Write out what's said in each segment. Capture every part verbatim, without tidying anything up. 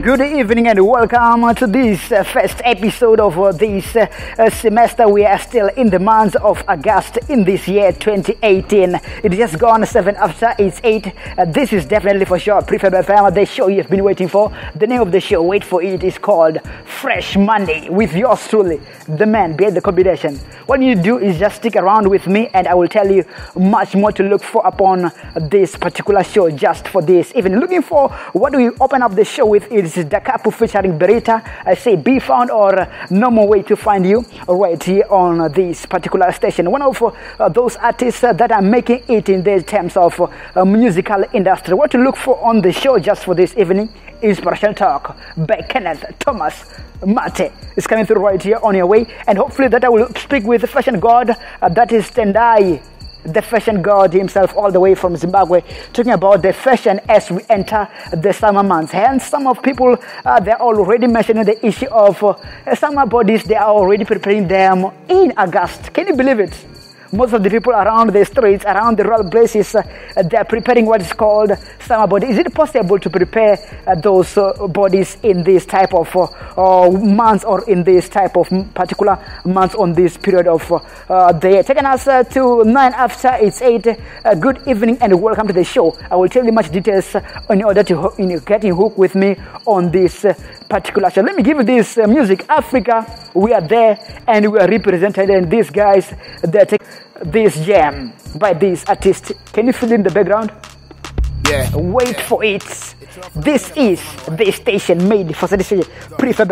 good evening and welcome to this uh, first episode of uh, this uh, uh, semester. We are still in the month of August in this year twenty eighteen. It just gone seven after it's eight. Uh, this is definitely for sure Prefab F M, the show you've been waiting for. The name of the show, wait for it, is called Fresh Monday with yours truly, the man behind the combination. What you do is just stick around with me and I will tell you much more to look for upon this particular show just for this. Even looking for what do we open up the show with is Dakapu featuring Berita. I say be found or no more way to find you right here on this particular station. One of uh, those artists uh, that are making it in the terms of uh, musical industry. What to look for on the show just for this evening? Inspirational Talk by Kenneth Thomas Mate is coming through right here on your way, and hopefully that I will speak with the fashion god uh, that is Tendai, the fashion god himself, all the way from Zimbabwe, talking about the fashion as we enter the summer months. Hence, some of people uh, they're already mentioning the issue of uh, summer bodies. They are already preparing them in August. Can you believe it? Most of the people around the streets, around the rural places, uh, they're preparing what is called summer body. Is it possible to prepare uh, those uh, bodies in this type of uh, uh, months or in this type of particular months on this period of uh, the year? Taking us uh, to nine after it's eight. Uh, good evening and welcome to the show. I will tell you much details uh, in order to you know, get in hook with me on this uh, particular show. Let me give you this uh, music. Africa, we are there and we are represented, and these guys, they're taking this jam by this artist. Can you feel in the background? Yeah. Wait yeah. for it. This is the station made for the Prefab.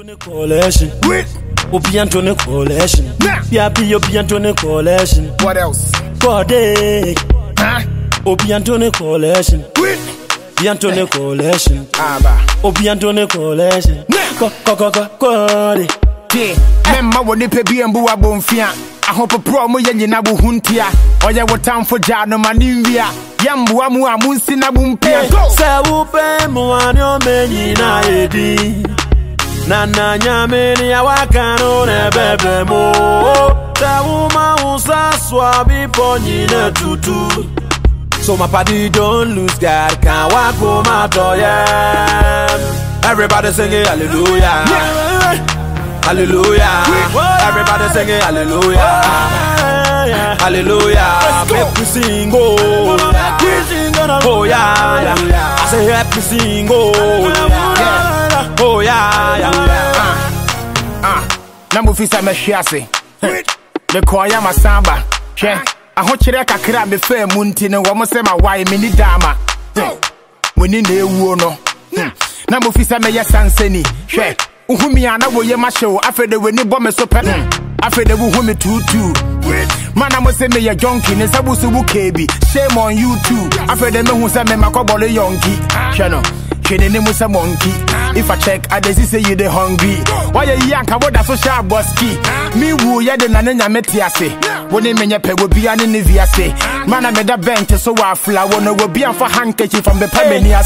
What else? Huh? Obiantone Coalition. Biantone Coalition. Aba. Obiantone Coalition. Ko ko ko ko ko. Memma woni pe bi embu abonfia. Ahopo pro mo yenyi na bu huntia. Oye wo time for jano manimvia. Yambu amu amunsi na bumpia. Se upe mo anyo menyi na edi. Na na nyame ni awakano ne bebe mo. Se uma usa swabi ponyi ne tutu. So my party don't lose God, can't walk home out yeah. Everybody singing hallelujah, yeah. Hallelujah. Everybody singing hallelujah, yeah. Hallelujah. Make me sing, oh, oh yeah, yeah. I say happy sing, oh, yeah. Oh yeah, yeah. Ah, number fisa me shiase. Me koya masamba, che. I hope you kakra me fair munti no wo say my why me ni dama. We ni na ewu no. Na mo fisa me yesansani. Hwe. Uhumi ana wo ye ma show afede we ni bo me so pe. Afede wo hu me tutu. Man I must say me a junkie ne sabusu bu kebi. Shame on you too. Afede me hu say me makobole yonki. Chano. Kene ne musa monkey. If I check, I just say you the hungry. Why you yank about that social boski? Me woo ya de nane nyametiase. Wone menye pe will be an inviase. Man I made a bench so I flower no will be for handkerchief from the Pamania.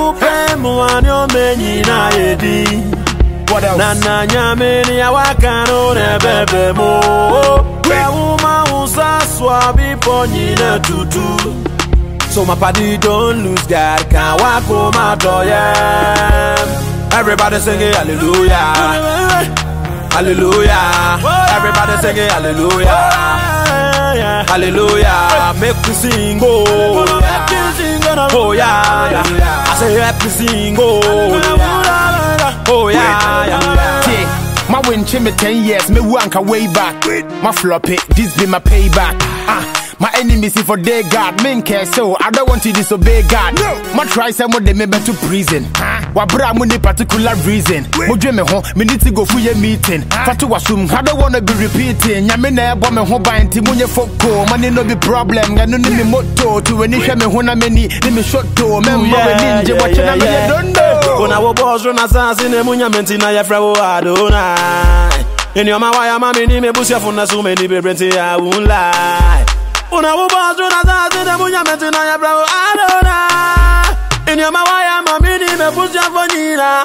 What else? Nana nyameni ya wakano ne bebe mo. We uma usa swabi ponyi ne tutu. So my party don't lose God, can't walk home out yeah. Everybody singing hallelujah, hallelujah. Everybody singing hallelujah, hallelujah. Make me sing, oh, oh yeah, yeah. I say happy sing, oh, oh yeah, yeah. My win chime ten years, me wanka way back. My floppy, this be my payback. Ah. My enemies see for their God, men care so I don't want to disobey God. No, my try some of them maybe to prison. Wa bra mo ni particular reason. Mo dwe me ho, me need to go for your meeting. Fatu wasum, I don't wanna be repeating. Nya me na ebo me ho ban ti munye foko. Money no be problem, ga no ni me moto. To when hwe me ho na me ni, ni me shoto. Member we ninja watch na me don't know. Kona wo boss na sansi ne munya menti na ya fra wo adonai. In your mawaya mami ni me busia funa so many be brenti I won't lie. Una wo boss na sansi ne munya menti na ya fra wo adonai. In your mawaya mami ni me busia fonira.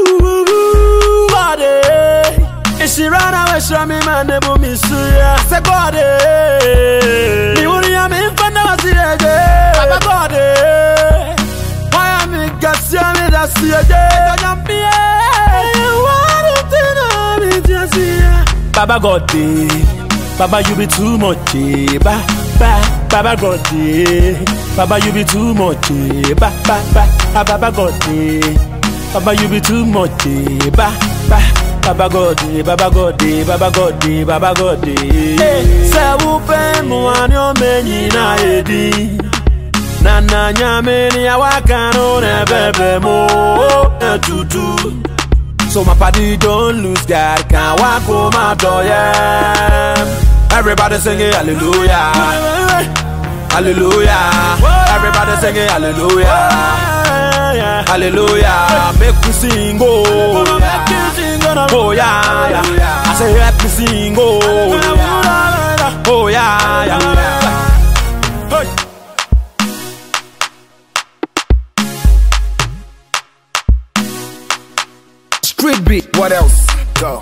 Body, if she run away, show me man ne bu misuya. Say body, ni wuri ya me fana wasirege. Baba body, why am I got you me da Baba God, Baba you be too much, ba ba. Baba God, Baba you be too much, ba ba ba. Baba God, Baba you be too much, ba ba. Baba God, Baba God, Baba God, Baba God. Say who pay mo anyo meni na edi. Na na nyame ni awaka no na bebe mo tutu. So my party don't lose God, can't walk on my door, yeah. Everybody singing hallelujah, hallelujah. Everybody singing hallelujah, hallelujah. Make me sing, oh, oh yeah, yeah. I say let me sing, oh, oh yeah, yeah. Street beat, what else? Go.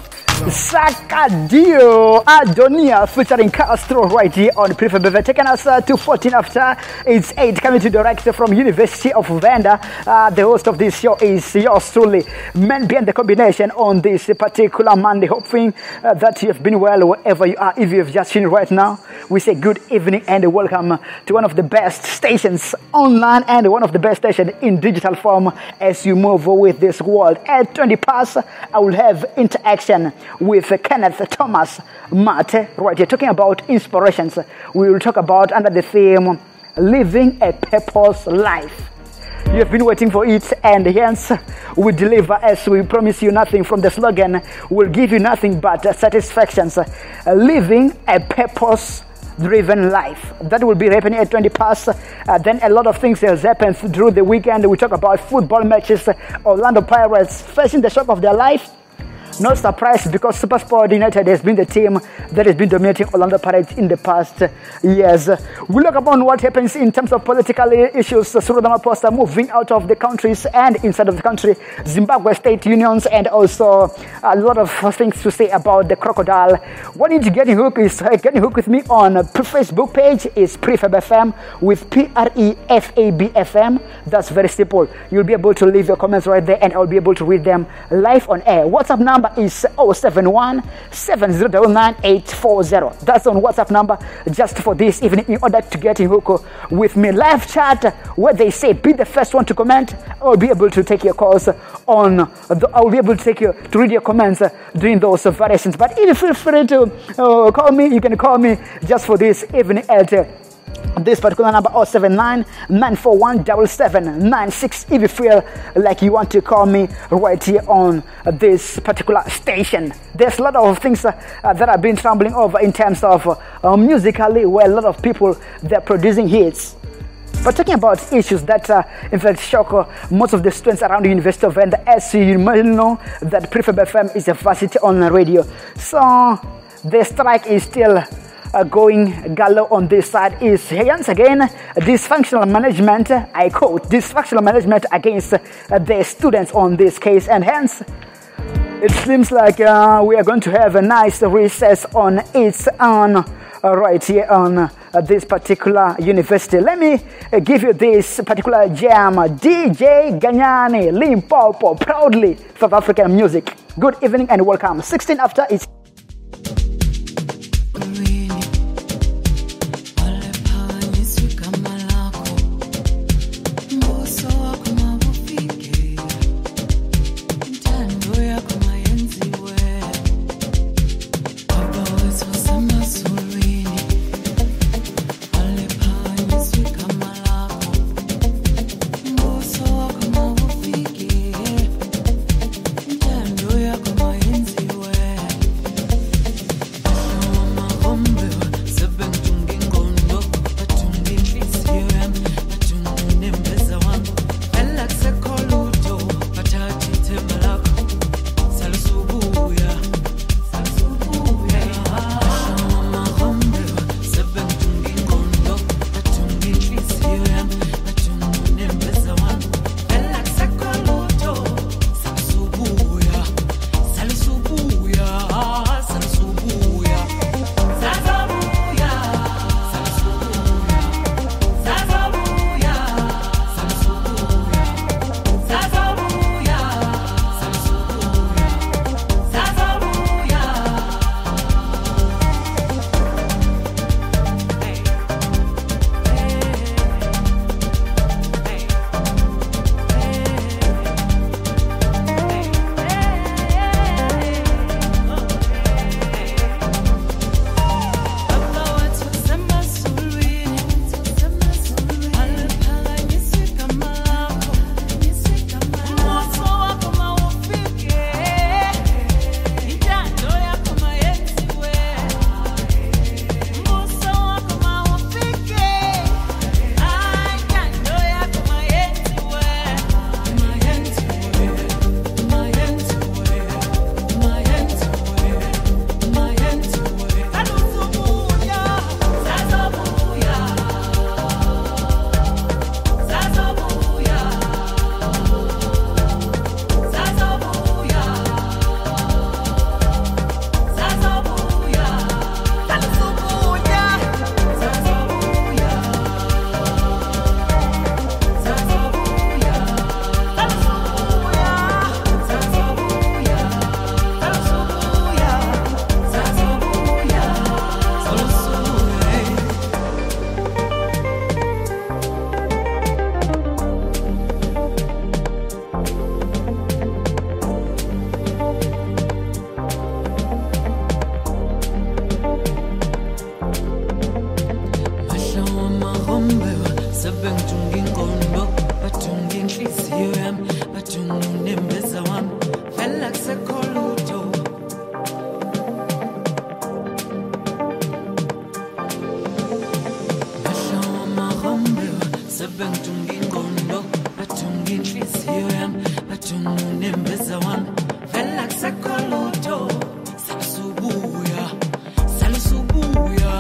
Sakadio Adonia featuring Castro right here on Prefab. Taking us uh, to fourteen after it's eight, coming to direct from University of Vanda. Uh, the host of this show is yours truly, man behind the combination on this particular Monday. Hoping uh, that you have been well wherever you are. If you have just seen right now, we say good evening and welcome to one of the best stations online and one of the best stations in digital form as you move with this world. At twenty past, I will have interaction with Kenneth Thomas Mate right here, talking about inspirations. We will talk about under the theme living a purpose life. You have been waiting for it, and hence we deliver as we promise you nothing from the slogan. We'll give you nothing but satisfactions. Living a purpose driven life. That will be happening at twenty past. Uh, then a lot of things has happened through the weekend. We talk about football matches. Orlando Pirates facing the shock of their life. No surprise, because SuperSport United has been the team that has been dominating Orlando Pirates in the past years. We look upon what happens in terms of political issues. Cyril Ramaphosa moving out of the countries and inside of the country, Zimbabwe state unions, and also a lot of things to say about the crocodile. What you need to get in hook is uh, getting hook with me on uh, Facebook page is Prefab F M with P R E F A B F M. That's very simple. You'll be able to leave your comments right there, and I'll be able to read them live on air. WhatsApp number is zero seven one seven zero nine nine eight four zero. That's on WhatsApp number just for this evening in order to get in hook with me. Live chat where they say be the first one to comment. I'll be able to take your calls on the, I'll be able to take you to read your comments during those variations. But if you feel free to uh, call me, you can call me just for this evening at uh, this particular number zero seven nine nine four one seven seven nine six if you feel like you want to call me right here on this particular station. There's a lot of things uh, uh, that have been trembling over in terms of uh, musically, where a lot of people, they're producing hits. But talking about issues that, uh, in fact, shock uh, most of the students around the University of Vanda, as you might know that Prefab F M is a varsity on the radio. So the strike is still Uh, going gallo on this side. Is once again dysfunctional management, I quote, dysfunctional management against uh, the students on this case, and hence it seems like uh, we are going to have a nice recess on its own uh, right here on uh, this particular university. Let me uh, give you this particular jam. D J Ganyani, Limpopo, proudly South African music. Good evening and welcome. sixteen after it's ingondo bathunga inhliziyo yami bathunga unembeza wami vela kusekholuto bashawa mahambe sebengitunga ingondo bathunga inhliziyo yami bathunga unembeza wami vela kusekholuto salusubuya salusubuya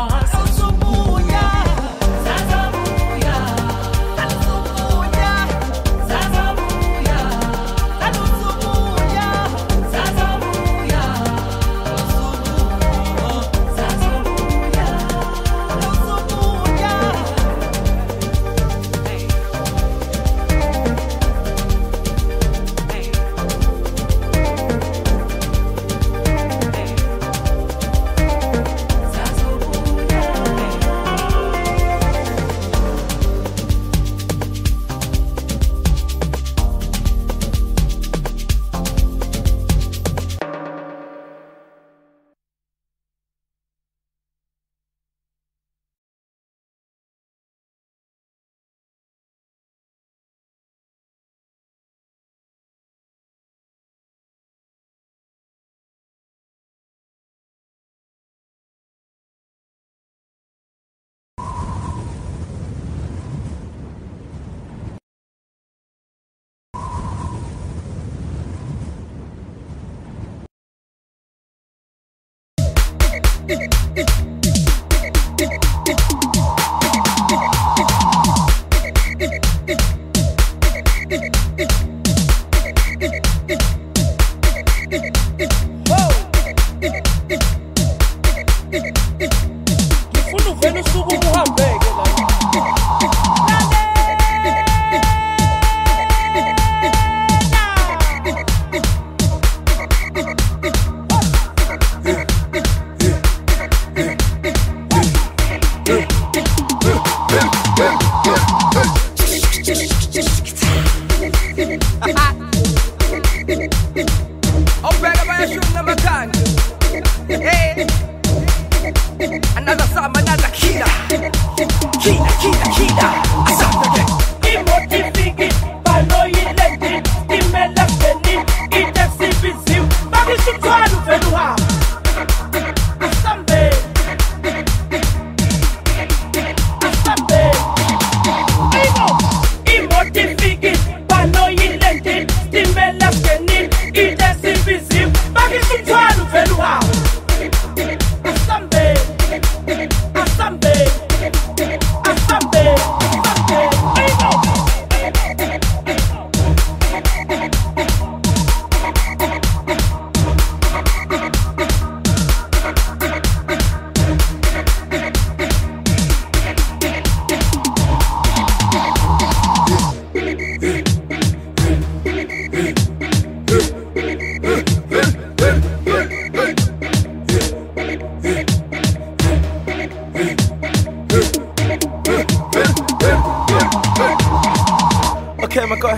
Okay, my God.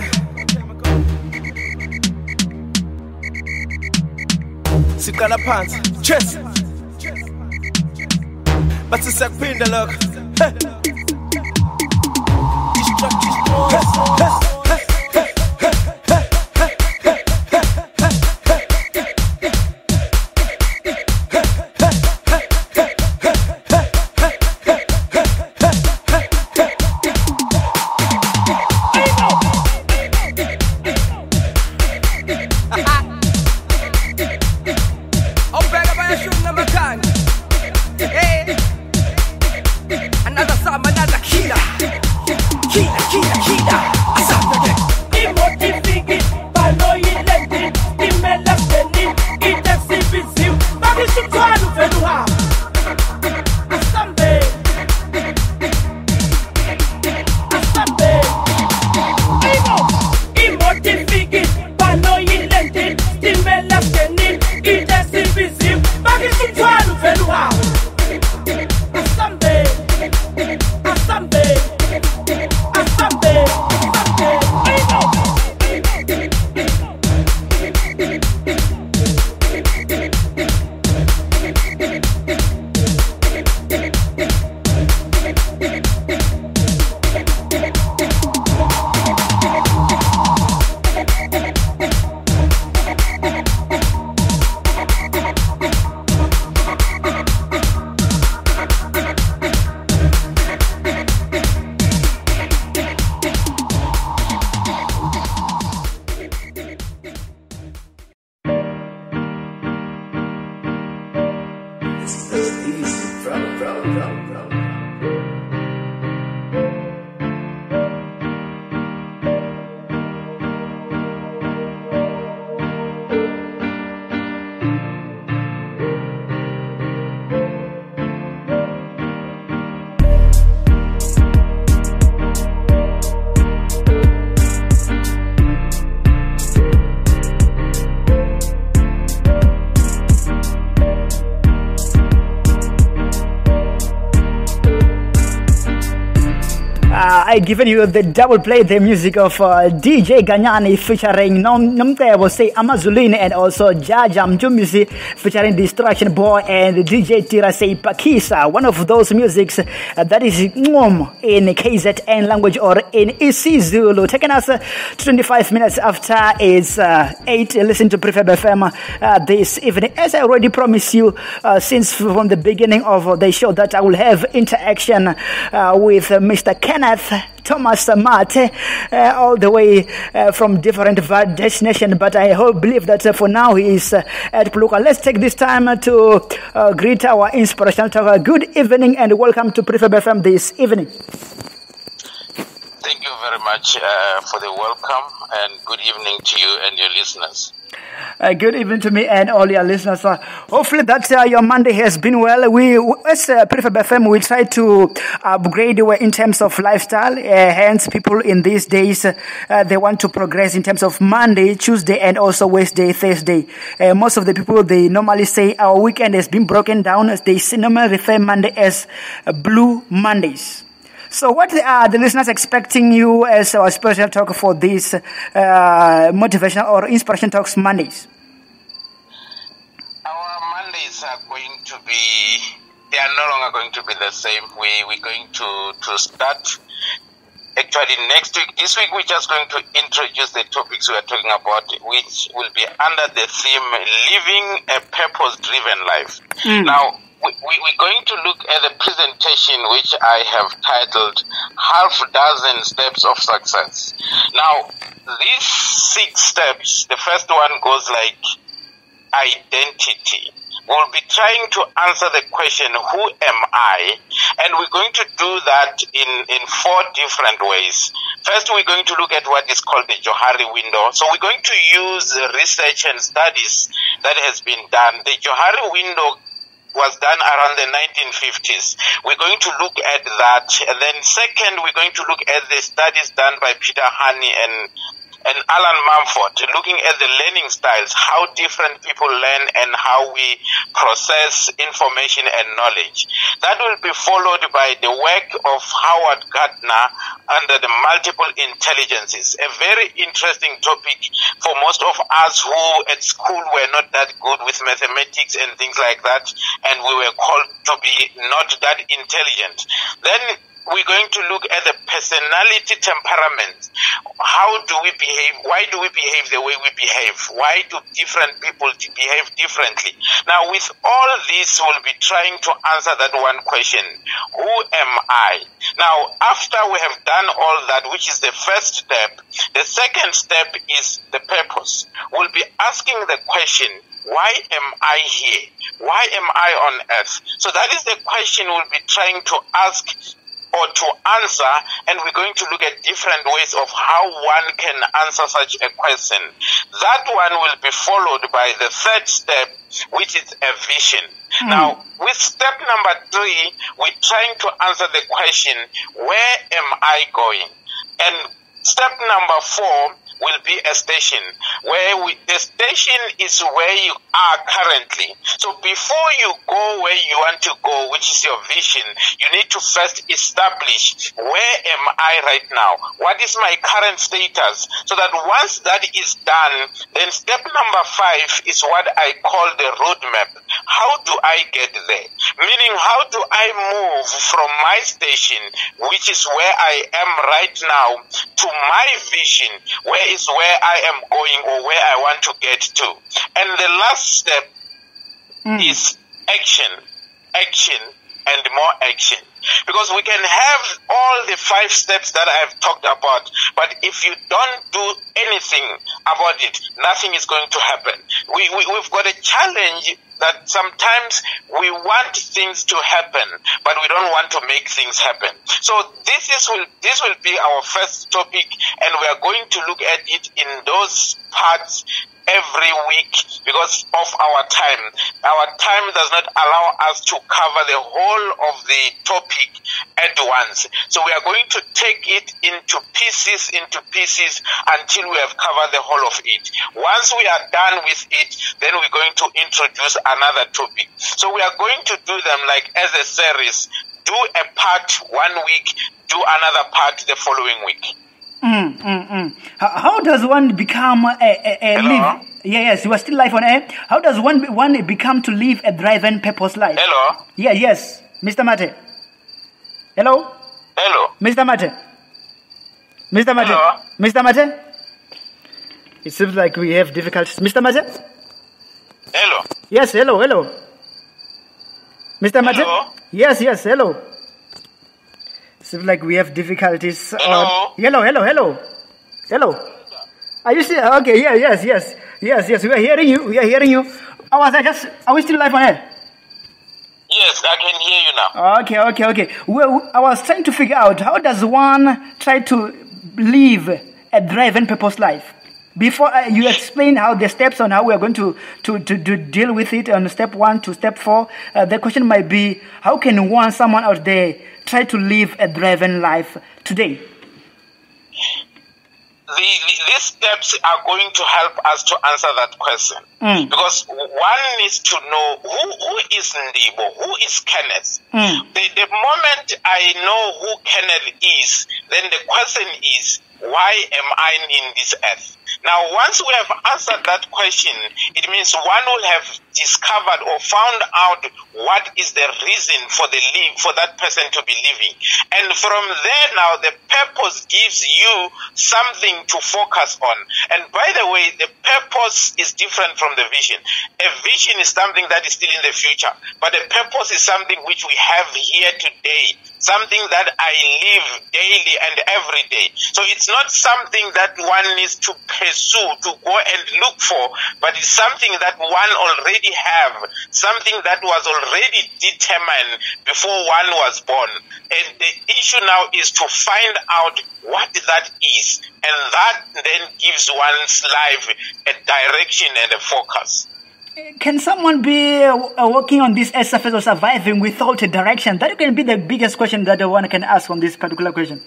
Sikala phansi, chest. Bathi sakuphinda lokho. Hey. I given you the double play, the music of uh, D J Ganyani featuring Nom Nomtebo say Amazulini and also Jajam Jumisi featuring Distraction Boy and D J Tira say Pakisa. One of those musics uh, that is Ngom in K Z N language or in isiZulu. Taking us uh, twenty-five minutes after it's uh, eight. Listen to Prefab F M uh, this evening. As I already promised you uh, since from the beginning of the show that I will have interaction uh, with uh, Mister Kenneth Thomas Mate, uh, all the way uh, from different destinations, but I hope, believe that uh, for now he is uh, at Puluka. Let's take this time to uh, greet our inspirational talker. Good evening and welcome to Prefab F M this evening. Thank you very much uh, for the welcome, and good evening to you and your listeners. Uh, good evening to me and all your listeners. Uh, hopefully that uh, your Monday has been well. We, as uh, Prefab F M, we try to upgrade in terms of lifestyle. Uh, hence, people in these days, uh, they want to progress in terms of Monday, Tuesday, and also Wednesday, Thursday. Uh, most of the people, they normally say our weekend has been broken down. As they normally refer Monday as uh, Blue Mondays. So what are the listeners expecting you as our special talk for these uh, motivational or inspiration talks Mondays? Our Mondays are going to be, they are no longer going to be the same. We, we're going to, to start actually next week. This week we're just going to introduce the topics we are talking about, which will be under the theme Living a Purpose-Driven Life. Mm. Now, We, we, we're going to look at the presentation which I have titled Half Dozen Steps of Success. Now, these six steps, the first one goes like identity. We'll be trying to answer the question, who am I? And we're going to do that in, in four different ways. First, we're going to look at what is called the Johari window. So we're going to use research and studies that has been done. The Johari window was done around the nineteen fifties. We're going to look at that. And then second, we're going to look at the studies done by Peter Honey and and Alan Mumford, looking at the learning styles, how different people learn and how we process information and knowledge. That will be followed by the work of Howard Gardner under the multiple intelligences, a very interesting topic for most of us who at school were not that good with mathematics and things like that, and we were called to be not that intelligent. Then we're going to look at the personality temperament. How do we behave? Why do we behave the way we behave? Why do different people behave differently? Now, with all this, we'll be trying to answer that one question. Who am I? Now, after we have done all that, which is the first step, the second step is the purpose. We'll be asking the question, why am I here? Why am I on earth? So that is the question we'll be trying to ask or to answer, and we're going to look at different ways of how one can answer such a question. That one will be followed by the third step, which is a vision. Mm. Now, with step number three, we're trying to answer the question, where am I going? And step number four will be a station where we, the station is where you are currently. So before you go where you want to go, which is your vision, you need to first establish, where am I right now? What is my current status? So that once that is done, then step number five is what I call the roadmap. How do I get there? Meaning, how do I move from my station, which is where I am right now, to my vision, where is where I am going or where I want to get to. And the last step mm. is action, action, and more action. Because we can have all the five steps that I have talked about, but if you don't do anything about it, nothing is going to happen. We, we, we've got a challenge that sometimes we want things to happen, but we don't want to make things happen. So this is will this will be our first topic, and we are going to look at it in those parts every week because of our time. Our time does not allow us to cover the whole of the topic at once. So we are going to take it into pieces, into pieces until we have covered the whole of it. Once we are done with it, then we're going to introduce another topic. So we are going to do them like as a series, do a part one week, do another part the following week. Mm, mm, mm. How, how does one become a, a, a live? Yeah, yes, you are still live on air. How does one one become to live a driven purpose life? Hello? Yeah, yes, Mister Mate. Hello? Hello? Mister Mate. Mister Mate. Hello? Mister Mate. It seems like we have difficulties. Mister Mate? Hello? Yes, hello, hello. Mister Mate? Hello? Yes, yes, hello. Seems like we have difficulties. Hello? On... Hello, hello, hello. Hello. Are you still okay? Yeah, yes, yes, yes, yes. We are hearing you. We are hearing you. I was I just. Are we still live on air? Yes, I can hear you now. Okay, okay, okay. Well, I was trying to figure out how does one try to live a driven purpose life. Before uh, you explain how the steps on how we are going to, to, to, to deal with it on step one to step four, uh, the question might be, how can one, someone out there, try to live a driven life today? The, the, these steps are going to help us to answer that question. Mm. Because one needs to know who, who is Ndibo, who is Kenneth. Mm. The, the moment I know who Kenneth is, then the question is, why am I in this earth? Now, once we have answered that question, it means one will have discovered or found out what is the reason for the live, for that person to be living. And from there now, the purpose gives you something to focus on. And by the way, the purpose is different from the vision. A vision is something that is still in the future, but the purpose is something which we have here today, something that I live daily and every day. So it's not something that one needs to pursue, to go and look for, but it's something that one already have, something that was already determined before one was born. And the issue now is to find out what that is, and that then gives one's life a direction and a focus. Can someone be uh, working on this earth surface or surviving without a direction? That can be the biggest question that one can ask on this particular question.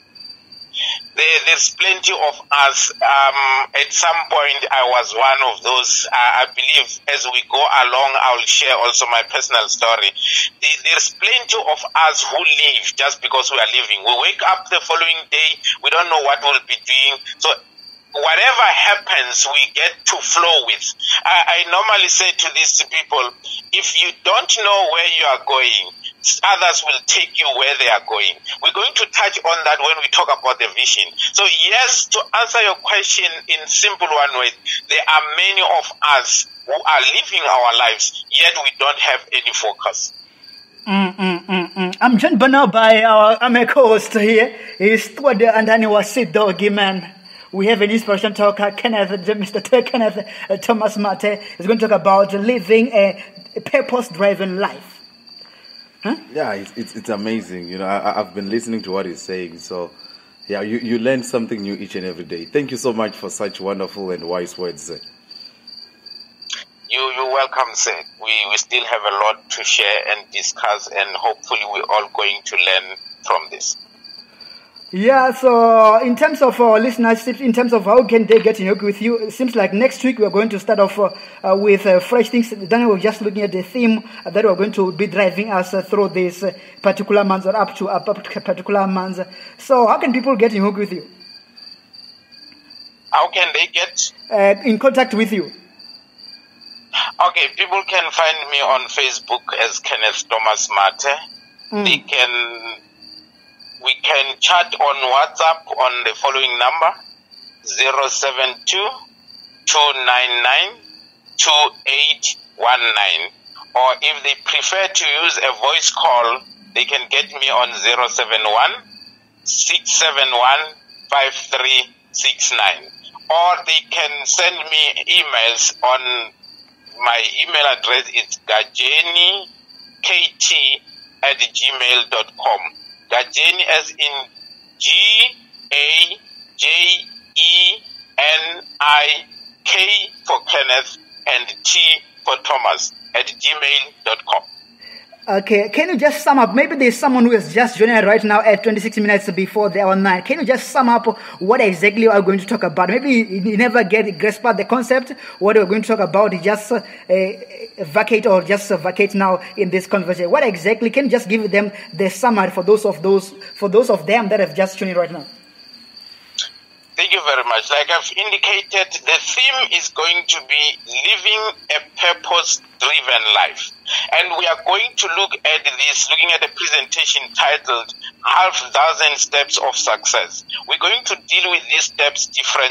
There, there's plenty of us. Um, at some point, I was one of those. Uh, I believe as we go along, I'll share also my personal story. There, there's plenty of us who live just because we are living. We wake up the following day, we don't know what we'll be doing. So whatever happens, we get to flow with. I, I normally say to these people, if you don't know where you are going, others will take you where they are going. We're going to touch on that when we talk about the vision. So yes, to answer your question in simple one way, there are many of us who are living our lives, yet we don't have any focus. Mm, mm, mm, mm. I'm joined by now by our I'm a co-host here. He's Stuart and then he was Sid Doggy Man. We have an inspiration talker, Kenneth, Mister T- Kenneth uh, Thomas Mate is going to talk about living a, a purpose-driven life. Huh? Yeah, it's, it's it's amazing. You know, I, I've been listening to what he's saying. So, yeah, you, you learn something new each and every day. Thank you so much for such wonderful and wise words, sir. You, you're welcome, sir. We, we still have a lot to share and discuss, and hopefully we're all going to learn from this. Yeah, so in terms of our listeners, in terms of how can they get in touch with you, it seems like next week we're going to start off uh, uh, with uh, fresh things. Then we're just looking at the theme uh, that we're going to be driving us uh, through this uh, particular month or up to a particular month. So how can people get in touch with you? How can they get? Uh, in contact with you? Okay, people can find me on Facebook as Kenneth Thomas Mate. Mm. They can... We can chat on WhatsApp on the following number, zero seven two, two nine nine, two eight one nine. Or if they prefer to use a voice call, they can get me on zero seven one, six seven one, five three six nine. Or they can send me emails on my email address. It's gajeni k t at gmail dot com. Gajeni as in G A J E N I K for Kenneth and T for Thomas at gmail dot com. Okay, can you just sum up? Maybe there's someone who is just joining right now at twenty-six minutes before the hour nine. Can you just sum up what exactly you are going to talk about? Maybe you never get grasp the concept. What we're going to talk about is just uh, vacate or just uh, vacate now in this conversation. What exactly? Can you just give them the summary for those of those for those of them that have just joined right now? Thank you very much. Like I've indicated, the theme is going to be living a purpose-driven life. And we are going to look at this, looking at a presentation titled Half Dozen Steps of Success. We're going to deal with these steps different.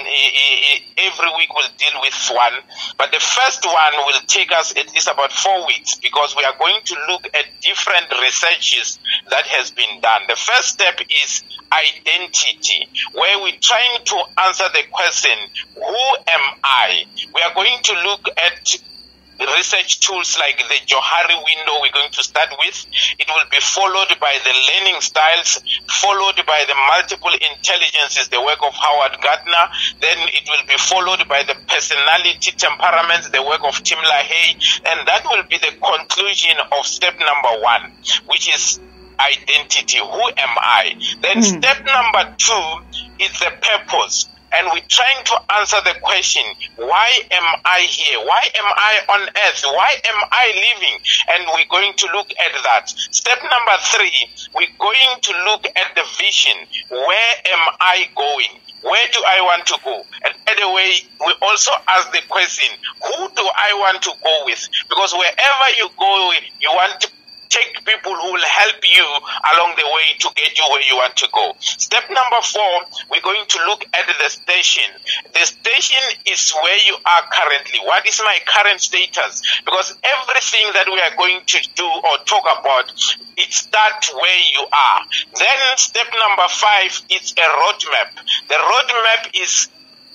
Every week we'll deal with one. But the first one will take us at least about four weeks because we are going to look at different researches that has been done. The first step is identity, where we're trying to answer the question, who am I? We are going to look at research tools like the Johari window we're going to start with. It will be followed by the learning styles, followed by the multiple intelligences, the work of Howard Gardner. Then it will be followed by the personality temperaments, the work of Tim LaHaye. And that will be the conclusion of step number one, which is identity. Who am I? Then mm. step number two is the purpose. And we're trying to answer the question, why am I here? Why am I on earth? Why am I living? And we're going to look at that. Step number three, we're going to look at the vision. Where am I going? Where do I want to go? And by the way, we also ask the question, who do I want to go with? Because wherever you go, you want to take people who will help you along the way to get you where you want to go. Step number four, we're going to look at the station. The station is where you are currently. What is my current status? Because everything that we are going to do or talk about, it starts where you are. Then step number five is a roadmap. The roadmap is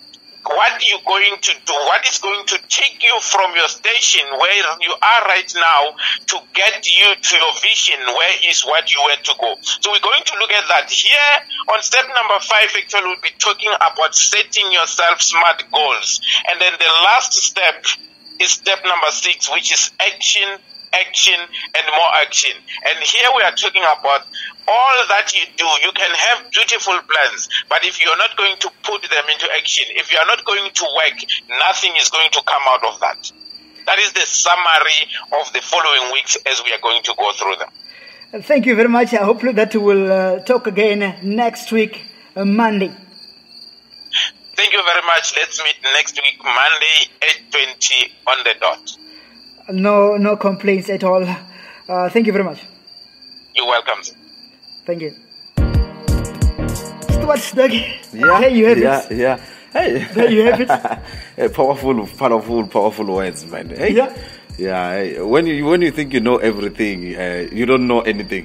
what you're going to do, what is going to take you from your station where you are right now to get you to your vision, where is what you want to go. So we're going to look at that. Here on step number five, actually, we'll be talking about setting yourself smart goals. And then the last step is step number six, which is action, action, and more action. And here we are talking about all that you do. You can have beautiful plans, but if you're not going to put them into action, if you're not going to work, nothing is going to come out of that. That is the summary of the following weeks as we are going to go through them. Thank you very much. I hope that we will uh, talk again next week, uh, Monday. Thank you very much. Let's meet next week, Monday, eight twenty on the dot. No, no complaints at all. Uh, thank you very much. You're welcome. Thank you. Stuart Snuggie. Yeah, There you have yeah, it. yeah. Hey, There you have it. Hey, powerful, powerful, powerful words, man. Hey, Yeah. yeah. Hey. When you when you think you know everything, uh, you don't know anything.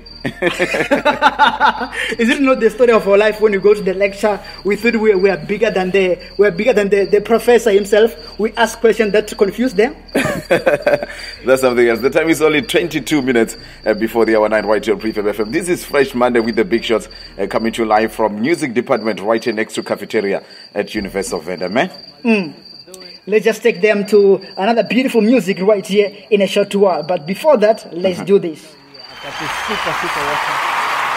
Is it not the story of our life when you go to the lecture? We thought we, we are bigger than the we are bigger than the, the professor himself. We ask questions that confuse them. That's something else. The time is only twenty-two minutes uh, before the hour nine right here on Prefab F M. This is Fresh Monday with the Big Shots uh, coming to you live from Music Department right here next to cafeteria at University of Venda, man. Mm. Let's just take them to another beautiful music right here in a short while. But before that, let's do this. That is super, super awesome.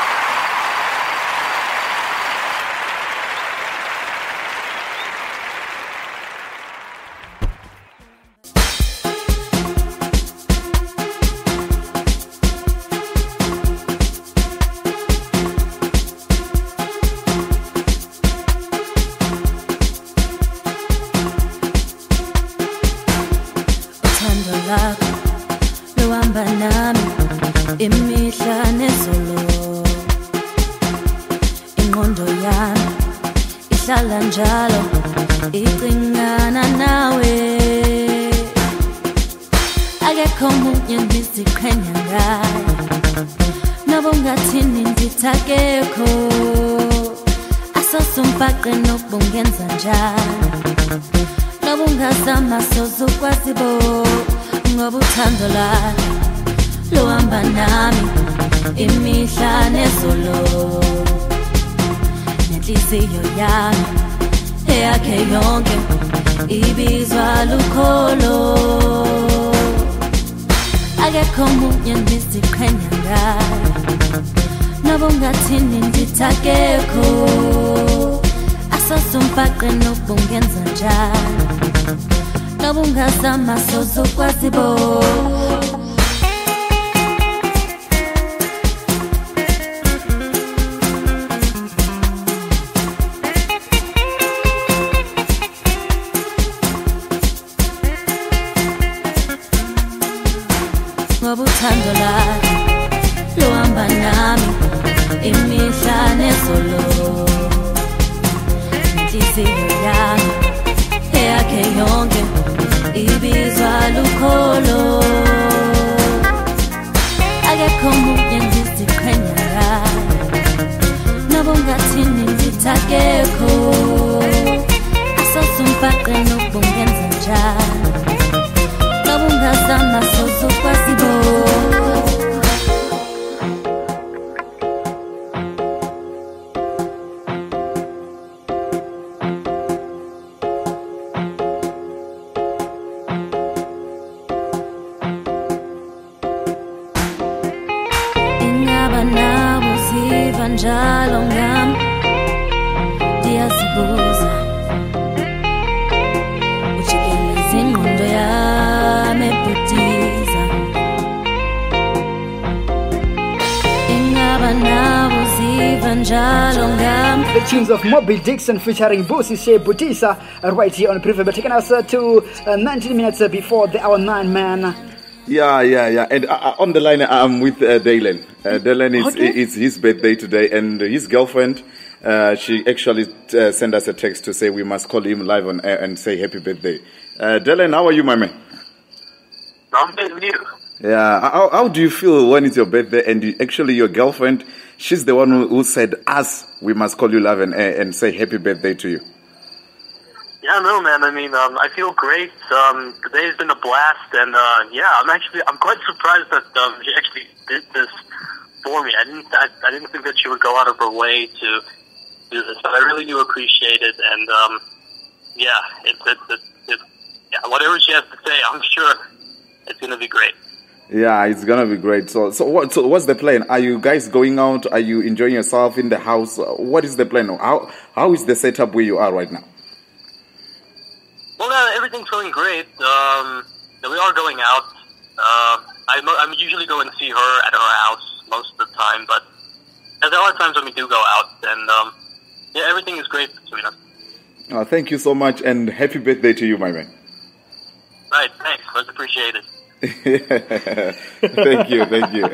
Imihla nezolo ingqondo yami ihlala njalo icingana nawe akekho umunye ngiziqhenya ngaye noba ungathini ngithakekho asosumbhaqe nokubungenza njalo noba ungazama sozukwazi bo ngoba uthando lami luhamba nami imihla nezolo nenhliziyo yami eyakhe yonke ibizwa lukholo akekho omunye endiziqhenya ngaye noba ungathini ndithakekho asosumbhaqe noba ungenza njalo noba ungazama sozukwazi bo ngoba uthando lakho luhamba nami imihla nezolo inhliziyo yami eyakhe yonke ibizwa lukholo akekho omunye endiziqhenya ngaye noba ungathini ndithakekho asosumbhaqe noba ungenza njalo noba ungazama sozukwazi bo njalo ngami ndiyazibuza ujikeleza ingqondo yami ebhutiza ingaba nawe uziva njalo ngami. The tunes of Moby Dixon featuring Busi Shea Butisa uh, right here on Privilege, taking us uh, to uh, nineteen minutes uh, before the hour nine, man. Yeah, yeah, yeah. And uh, on the line, I'm with uh, Dylan. Uh, Dylan, is Okay. it's his birthday today, and his girlfriend, uh, she actually uh, sent us a text to say we must call him live on air and say happy birthday. Uh, Dylan, how are you, my man? I'm with you. Yeah, how, how do you feel when it's your birthday and you, actually your girlfriend, she's the one who, who said us, we must call you live on air and say happy birthday to you? Yeah, no, man. I mean, um, I feel great. Um, today's been a blast, and uh, yeah, I'm actually I'm quite surprised that um, she actually did this for me. I didn't I, I didn't think that she would go out of her way to do this, but I really do appreciate it. And um, yeah, it's it's it, it, yeah, whatever she has to say, I'm sure it's gonna be great. Yeah, it's gonna be great. So, so what? So, what's the plan? Are you guys going out? Are you enjoying yourself in the house? Uh, What is the plan? How how is the setup where you are right now? Well, uh, everything's going great. Um, we are going out. Uh, I'm, I'm usually going to see her at her house most of the time, but there are times when we do go out, and um, yeah, everything is great between us. Uh, thank you so much, and happy birthday to you, my man. Right, thanks. Much appreciated. Thank you, thank you.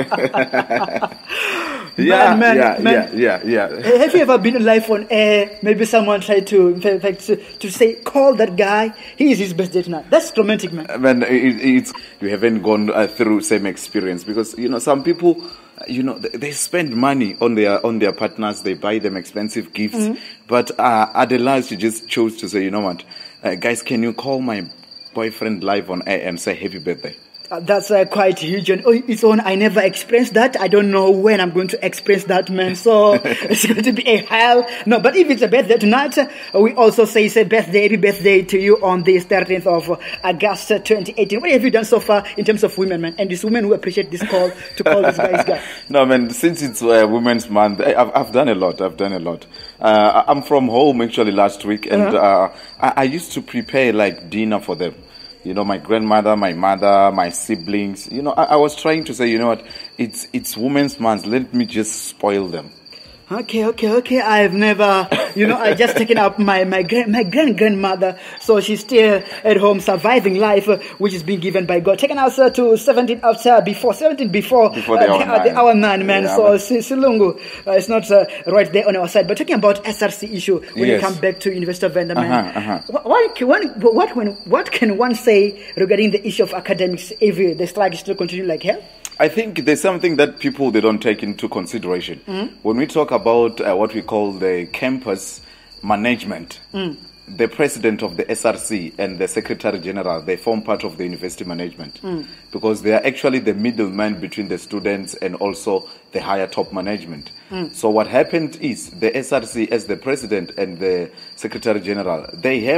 yeah, Man, man, yeah, man. yeah, yeah, yeah. Have you ever been live on air? Maybe someone tried to, in fact, to, to say, call that guy. He is his birthday tonight. That's romantic, man. Man, it, it's you haven't gone uh, through same experience because you know some people, uh, you know, they, they spend money on their on their partners. They buy them expensive gifts, Mm-hmm. but uh, at the last, you just chose to say, you know what, uh, guys, can you call my boyfriend live on air and say happy birthday? Uh, that's uh, quite huge on oh, its own. I never experienced that. I don't know when I'm going to experience that, man. So it's going to be a hell. No, but if it's a birthday tonight, uh, we also say say birthday, happy birthday to you on this thirteenth of uh, August uh, twenty eighteen. What have you done so far in terms of women, man? And these women who appreciate this call to call this guy's guy. No, man, since it's uh, Women's Month, I- I've, I've done a lot. I've done a lot. Uh, I- I'm from home actually last week, and Uh-huh. uh, I-, I used to prepare like dinner for them. You know, my grandmother, my mother, my siblings. You know, I, I was trying to say, you know what, it's it's Women's Month. Let me just spoil them. Okay, okay, okay. I've never, you know, I just taken up my my grand my grand grandmother, so she's still at home surviving life, uh, which is being given by God. Taking us uh, to seventeen after before seventeen before, Before the uh, hour the, uh, the nine. hour nine, man. Yeah, so but- Si- Silungu, uh, it's not uh, right there on our side. But talking about S R C issue, when Yes. you come back to University of Venda, man, Uh-huh, uh-huh. What, what, can one, what, when, what can one say regarding the issue of academics if uh, the strike is still continuing like hell? I think there's something that people they don't take into consideration when we talk about uh, what we call the campus management. The president of the S R C and the secretary general, they form part of the university management because they are actually the middleman between the students and also the higher top management. So what happened is the S R C as the president and the secretary general, they have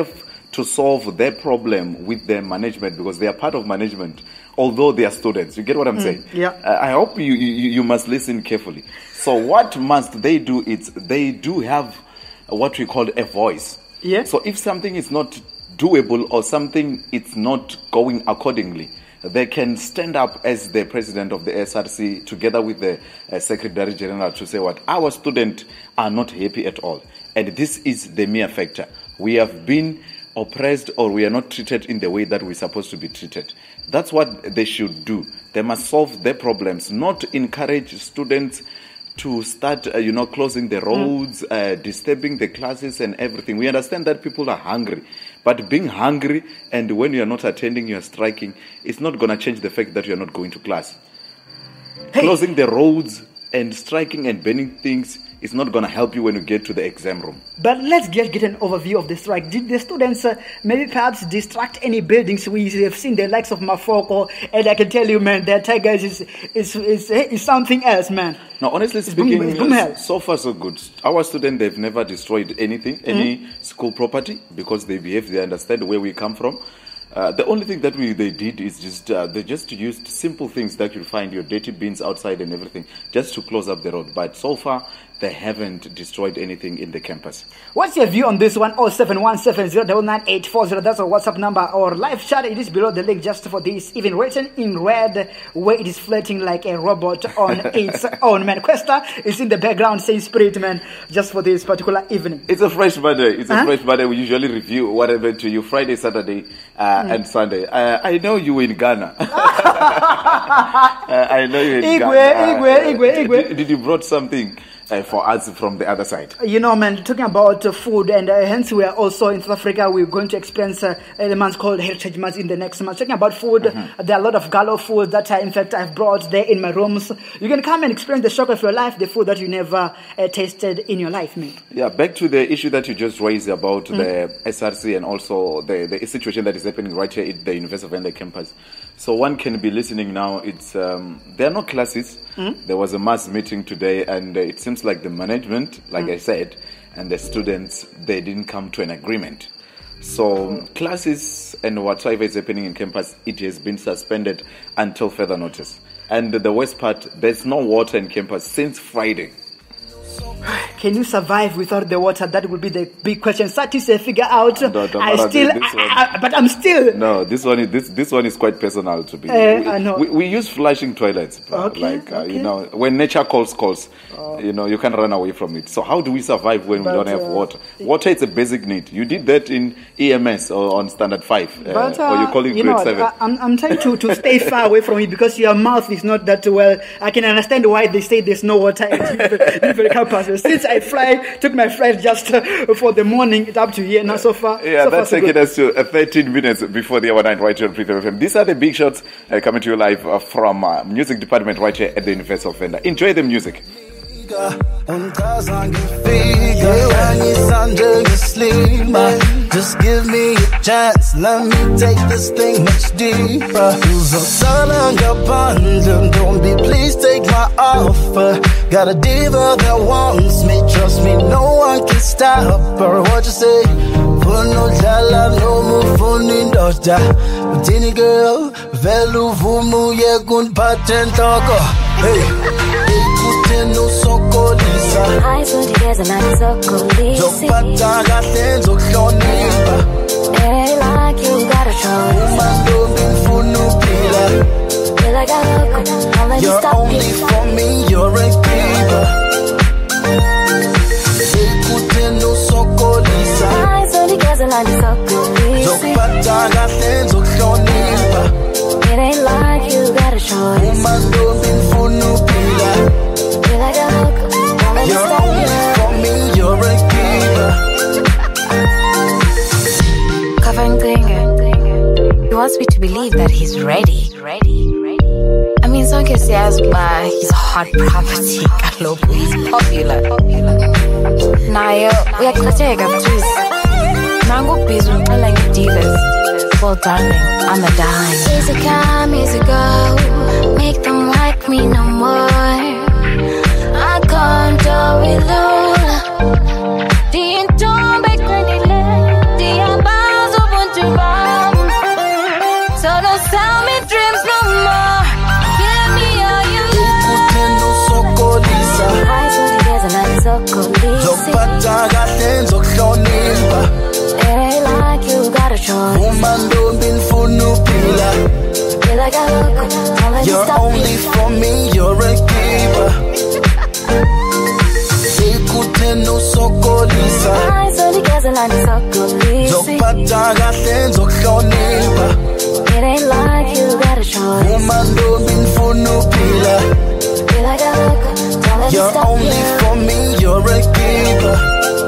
to solve their problem with their management, because they are part of management, although they are students. You get what I'm mm, saying? Yeah. Uh, I hope you, you you must listen carefully. So what must they do is they do have what we call a voice. Yeah. So if something is not doable or something is not going accordingly, they can stand up as the president of the S R C together with the uh, Secretary General to say what our students are not happy at all. And this is the mere factor. We have been oppressed, or we are not treated in the way that we're supposed to be treated. That's what they should do. They must solve their problems, not encourage students to start, uh, you know, closing the roads, mm. uh, disturbing the classes and everything. We understand that people are hungry, but being hungry and when you are not attending, you are striking, it's not going to change the fact that you are not going to class. Hey. Closing the roads and striking and burning things is not going to help you when you get to the exam room. But let's just get an overview of the strike. Did the students uh, maybe perhaps distract any buildings? We have seen the likes of Mafoko, and I can tell you, man, that Tigers is is is, is something else, man. No, honestly it's speaking, boom, boom so far so good. Our students, they've never destroyed anything, any mm. school property, because they behave, they understand where we come from. Uh, the only thing that we they did is just uh, they just used simple things that you'll find, your dirty bins outside and everything, just to close up the road. But so far, they haven't destroyed anything in the campus. What's your view on this one? oh seven one seven zero nine nine eight four zero. That's our WhatsApp number. Our live chat, it is below the link just for this. Even written in red, where it is flirting like a robot on its own, man. Questa is in the background saying spirit, man, just for this particular evening. It's a fresh Monday. It's a huh? fresh Monday. We usually review what happened to you Friday, Saturday, uh, mm. and Sunday. Uh, I know you were in Ghana. uh, I know you were in Igwe, Ghana. Igwe, Igwe, Igwe. Did, did you brought something Uh, for us from the other side? You know, man, talking about uh, food, and uh, hence we are also in South Africa, we're going to experience uh, elements called Heritage Month in the next month. Talking about food, mm-hmm. there are a lot of Galo food that uh, in fact I've brought there in my rooms. You can come and experience the shock of your life, the food that you never uh, tasted in your life, man. Yeah, back to the issue that you just raised about mm. the S R C and also the, the situation that is happening right here at the University of Venda campus. So one can be listening now. It's um, there are no classes. Mm. There was a mass meeting today, and uh, it seems like the management, like mm. I said, and the students, they didn't come to an agreement. So classes and whatever is happening in campus, it has been suspended until further notice. And the worst part, there's no water in campus since Friday. Can you survive without the water? That would be the big question. Sati say figure out. No, no, I no, still, this I, one, I, but I'm still. No, this one is this this one is quite personal to me. Uh, we, I know. We, we use flushing toilets, okay, like uh, okay. you know, when nature calls, calls. Oh. You know, you can't run away from it. So how do we survive when but, we don't have uh, water? Water is a basic need. You did that in E M S or on Standard Five, uh, but, uh, or you call it you grade know, seven. I, I'm I'm trying to, to stay far away from it because your mouth is not that well. I can understand why they say there's no water at the campus. Since I fly, took my flight just uh, for the morning, it's up to here now so far. Yeah, so that's far, so taking good. us to uh, thirteen minutes before the hour nine right here on Freedom F M. These are the big shots uh, coming to you live uh, from uh, music department right here at the University of Venda. Enjoy the music. Just give me a chance, let me take this thing much deeper. Don't be, please take my offer. Got a diva that wants me, trust me, no one can stop her. What you say? For no jala, no move for nindoja. Tini girl, velu vumu ye gun patent talker. Hey. No sokolisa I saw you guys and I'm sokolisa Zopata gaten zokloniba It ain't like you got a choice Umando binfunu pila Feel like I look, I'll let you You're stop only me. for me, you're a giver Ekute no sokolisa I saw you guys and I'm sokolisa Zopata gaten zokloniba It ain't like you got a choice Umando binfunu pila Feel like I look, I'll let you You're stop only me. for me, you're a giver Covering He wants me to believe that he's ready. I mean, some can say as by he's a hot property, Kalobu, he's popular. Now, yo, we are going to take up trees. Nango peace, we're like divas. Well, darling, I'm a dime. Easy come, easy go. Make them like me no more. I can't do it alone. The intombe kwenile, the ambazo You're only for me, you're a keeper. Sekuteno sokolisa. Zokuphatha kahle zokuhlonipha. It ain't like you got a choice. Woman don't be funu pila. Feel like a hooker, don't let me You're stop only you. for me, you're a keeper.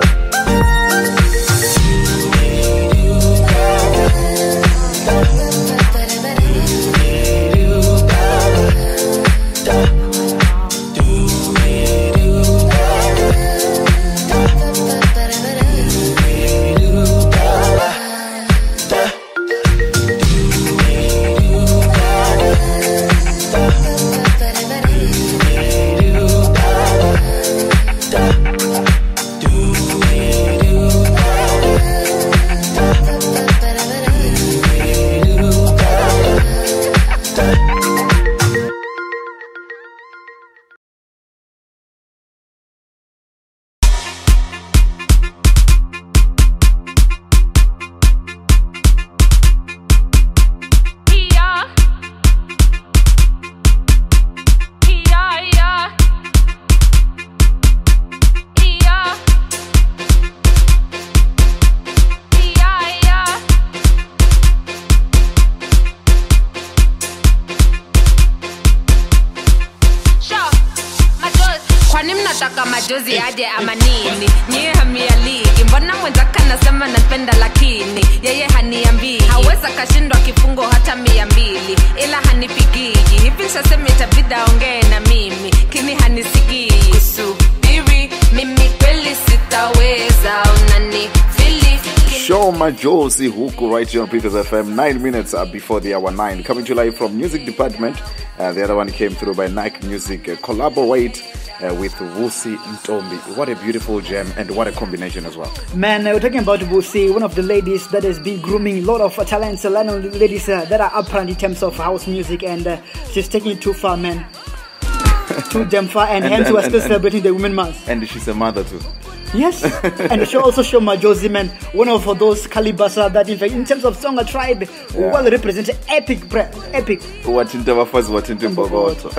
Majozi aje ama nini? Nyie hamia ligi. Mbona mwenzaka nasema napenda lakini yeye haniambii. Haweza kashindwa kifungo hata mia mbili ila hanipigiji. Hivi nishasema itabidi aongee na mimi kini hanisikii. Kusubiri mimi kweli sitaweza unani fili. Show Majozi huku right here on Preachers F M. Nine minutes uh, before the hour nine. Coming to you live from Music Department. Uh, the other one came through by Nike Music. Uh, collaborate uh, with Vusi Ntombi. What a beautiful gem and what a combination as well. Man, uh, we're talking about Vusi, one of the ladies that has been grooming a lot of uh, talents, a lot of ladies uh, that are upfront in terms of house music, and uh, she's taking it too far, man. Too damn far, and, And- hence and- we're still and- celebrating the Women Month. And she's a mother too. Yes, and the show also show Majozi, man, one of those calibers uh, that, in fact, in terms of song, a tribe, Yeah. well represented, epic, bre- epic. Watching the first, watching the Bogoto.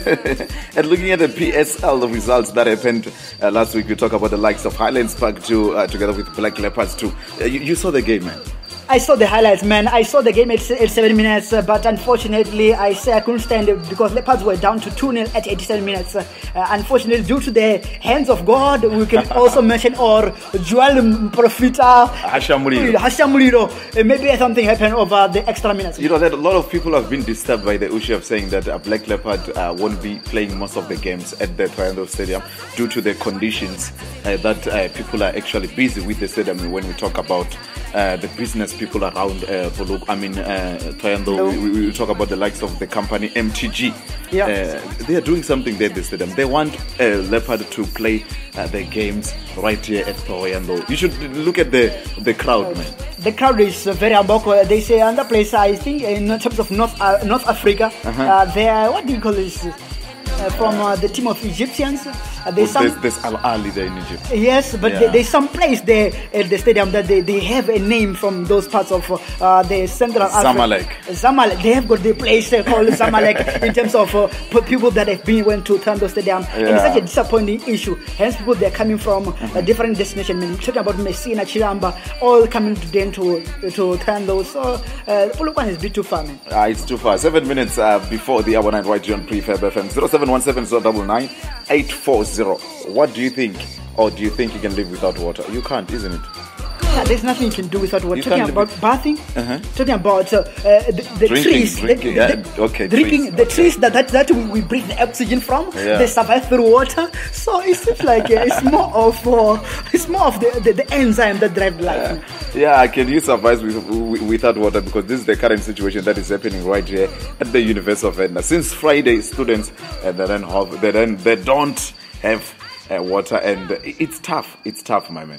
And looking at the P S L results that happened uh, last week, we talk about the likes of Highlands Park two uh, together with Black Leopards two. Uh, you, you saw the game, man. I saw the highlights, man. I saw the game at, at seven minutes, uh, but unfortunately, I say I couldn't stand it because Leopards were down to two nil at eighty-seven minutes. Uh, uh, unfortunately, due to the hands of God, we can also mention or Joel Profita Hashamuliro. Hashamuliro. Uh, maybe something happened over the extra minutes. You know that a lot of people have been disturbed by the issue of saying that uh, Black Leopard uh, won't be playing most of the games at the Triangle Stadium due to the conditions uh, that uh, people are actually busy with the stadium. When we talk about uh, the business people around uh, Volok, I mean uh, Triangle, we, we, we talk about the likes of the company M T G. Yeah. Uh, they are doing something there at the stadium. They want uh, Leopard to play uh, their games right here at Triangle. You should look at the the crowd, man. The crowd is uh, very amboko. They say another place, I think, in terms of North uh, North Africa, Uh-huh. uh, they are, what do you call this? Uh, from uh, the team of Egyptians. Uh, there's some, There's, there's Al Ali there in Egypt. yes, but Yeah. there- there's some place there at the stadium that they, they have a name from those parts of uh, the Central Zamalek. Africa. Zamalek. They have got the place uh, called Zamalek in terms of uh, p- people that have been went to Tando Stadium. And it's Yeah. such a disappointing issue. Hence, people they're coming from a different destination. I mean, talking about Messina, Chiramba, all coming to them to to Tando. So, uh, Polokwane is a bit too far, man. Uh, it's too far. Seven minutes uh, before the hour nine, right here on Prefab F M. zero seven one seven zero nine nine eight four zero. What do you think? Or do you think you can live without water? You can't, isn't it? Yeah, there's nothing you can do without water. You Talking can't about live- bathing, Uh-huh. talking about uh, uh, the, the Drinking, trees, the- drinking, the, yeah, the- okay, drinking, trees, the okay. trees that, that that we, we breathe the oxygen from. Yeah. They survive through water. So it seems like uh, it's more of uh, it's more of the, the, the enzyme that drive life. Yeah, can you survive with, with, without water? Because this is the current situation that is happening right here at the University of Edna. Since Friday, students uh, they don't have, they don't, they don't have uh, water, and it's tough. It's tough, my man.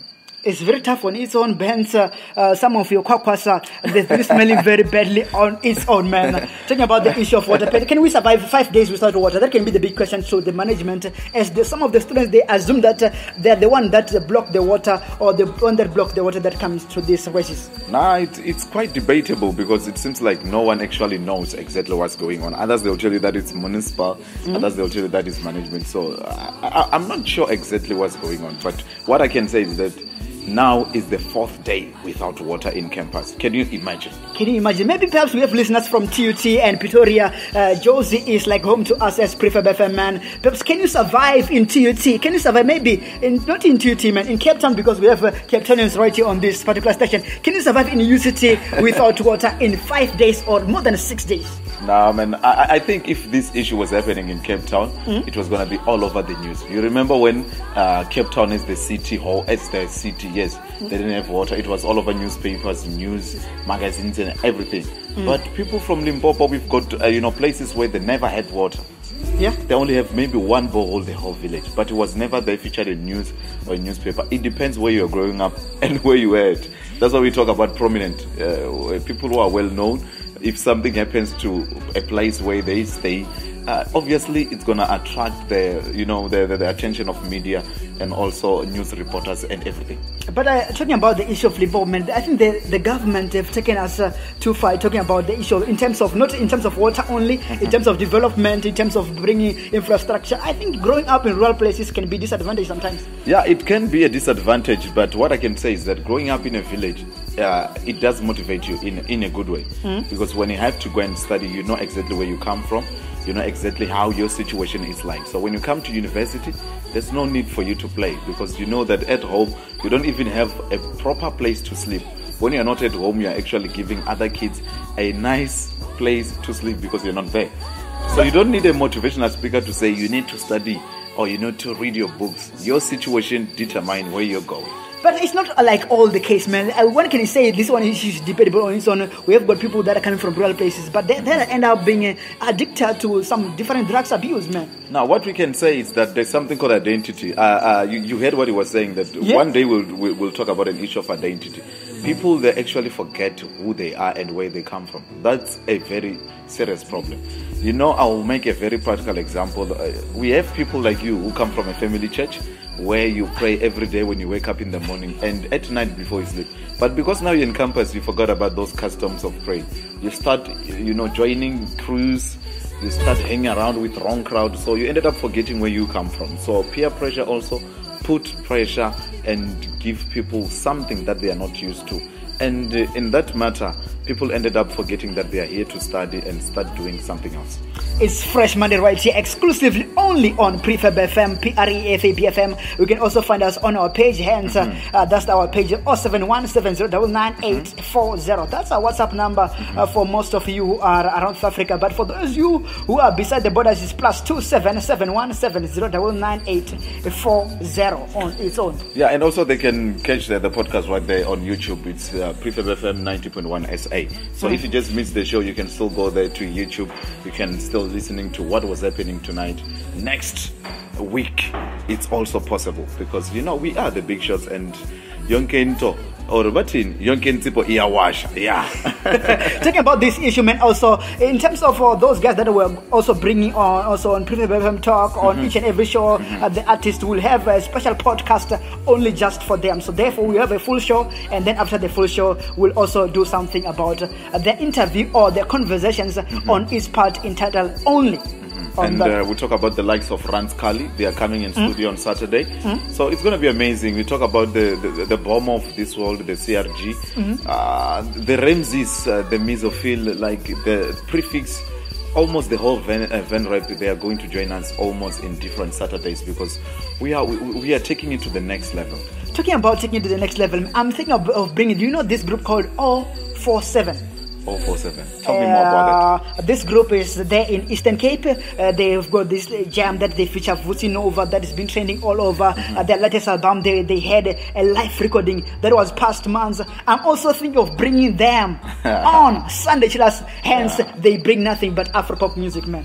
It's very tough on its own, Benz. Uh, uh, some of your kwakwasa, they're really smelling very badly on its own, man. Talking about the issue of water, can we survive five days without water? That can be the big question. So the management, as the, some of the students, they assume that uh, they're the one that uh, block the water or the one that block the water that comes to these races. Nah, it, it's quite debatable because it seems like no one actually knows exactly what's going on. Others, they'll tell you that it's municipal. Mm-hmm. Others, they'll tell you that it's management. So I, I, I'm not sure exactly what's going on. But what I can say is that now is the fourth day without water in campus. Can you imagine? Can you imagine? Maybe perhaps we have listeners from T U T and Pretoria. Uh, Josie is like home to us as Prefab F M, man. Perhaps can you survive in T U T? Can you survive maybe in not in T U T, man, in Cape Town, because we have uh, Cape Townians right here on this particular station. Can you survive in U C T without water in five days or more than six days? No, man. I, I think if this issue was happening in Cape Town, mm-hmm. it was going to be all over the news. You remember when uh, Cape Town is the city hall, it's the city, yes, mm-hmm. they didn't have water. It was all over newspapers, news, magazines, and everything. Mm-hmm. But people from Limpopo, we've got uh, you know places where they never had water. Yeah, they only have maybe one borehole the whole village, but it was never there featured in news or in newspaper. It depends where you're growing up and where you were at. That's why we talk about prominent uh, people who are well known. If something happens to a place where they stay, uh, obviously it's gonna attract the you know the, the, the attention of media and also news reporters and everything. But uh, talking about the issue of Limpopo, I think the, the government have taken us uh, too far. Talking about the issue in terms of not in terms of water only, mm-hmm. in terms of development, in terms of bringing infrastructure. I think growing up in rural places can be disadvantage sometimes. Yeah, it can be a disadvantage. But what I can say is that growing up in a village, uh, it does motivate you in in a good way, mm-hmm. because when you have to go and study, you know exactly where you come from. You know exactly how your situation is like. So when you come to university, there's no need for you to play because you know that at home, you don't even have a proper place to sleep. When you're not at home, you're actually giving other kids a nice place to sleep because you're not there. So you don't need a motivational speaker to say you need to study or you need to read your books. Your situation determines where you're going. But it's not like all the case, man. Uh, one can say this one is debatable on its own. We have got people that are coming from rural places, but they, they end up being uh, addicted to some different drugs abuse, man. Now, what we can say is that there's something called identity. Uh, uh, you, you heard what he was saying, that yeah. one day we'll, we'll, we'll talk about an issue of identity. People, they actually forget who they are and where they come from. That's a very serious problem. You know, I'll make a very practical example. Uh, we have people like you who come from a family church, where you pray every day when you wake up in the morning and at night before you sleep. But because now you're in campus, you forgot about those customs of praying. You start, you know, joining crews, you start hanging around with wrong crowd, so you ended up forgetting where you come from. So peer pressure also put pressure and give people something that they are not used to. And uh, in that matter, people ended up forgetting that they are here to study and start doing something else. It's Fresh Monday right here, exclusively only on Prefab F M, P R E F A B F M. You can also find us on our page, hence mm-hmm. uh, that's our page, oh seven one seven zero nine nine eight four zero. That's our WhatsApp number mm-hmm. uh, for most of you who are around South Africa. But for those of you who are beside the borders, it's plus two seven seven one seven zero nine nine eight four zero on its own. Yeah, and also they can catch the, the podcast right there on YouTube. It's uh, Prefab F M ninety point one S A. So mm-hmm. if you just missed the show, you can still go there to YouTube. You can still listening to what was happening tonight. Next week, it's also possible because, you know, we are the big shots and Yonkento or Batin, Yonkentipo Iawasha. Yeah. Talking about this issue, man, also in terms of uh, those guys that were also bringing on, also on Prefab F M Talk, on mm-hmm. each and every show, mm-hmm. uh, the artist will have a special podcast only just for them. So therefore, we have a full show, and then after the full show, we'll also do something about uh, the interview or the conversations mm-hmm. on each part entitled Only. And uh, we talk about the likes of Rans Kali. They are coming in mm. studio on Saturday. Mm. So it's going to be amazing. We talk about the, the, the bomb of this world, the C R G. Mm-hmm. Uh, the Ramses, uh, the Mesophil, like the prefix, almost the whole Van, uh, Van Rep, they are going to join us almost in different Saturdays because we are we, we are taking it to the next level. Talking about taking it to the next level, I'm thinking of, of bringing, do you know this group called O forty-seven? oh four seven. Tell me more about it. Uh, this group is there in Eastern Cape. Uh, they've got this jam that they feature Vusi Nova that has been trending all over. Mm-hmm. Uh, their latest album, they, they had a, a live recording that was past months. I'm also thinking of bringing them on Sunday Chillers. Hence, yeah. they bring nothing but Afropop music, man.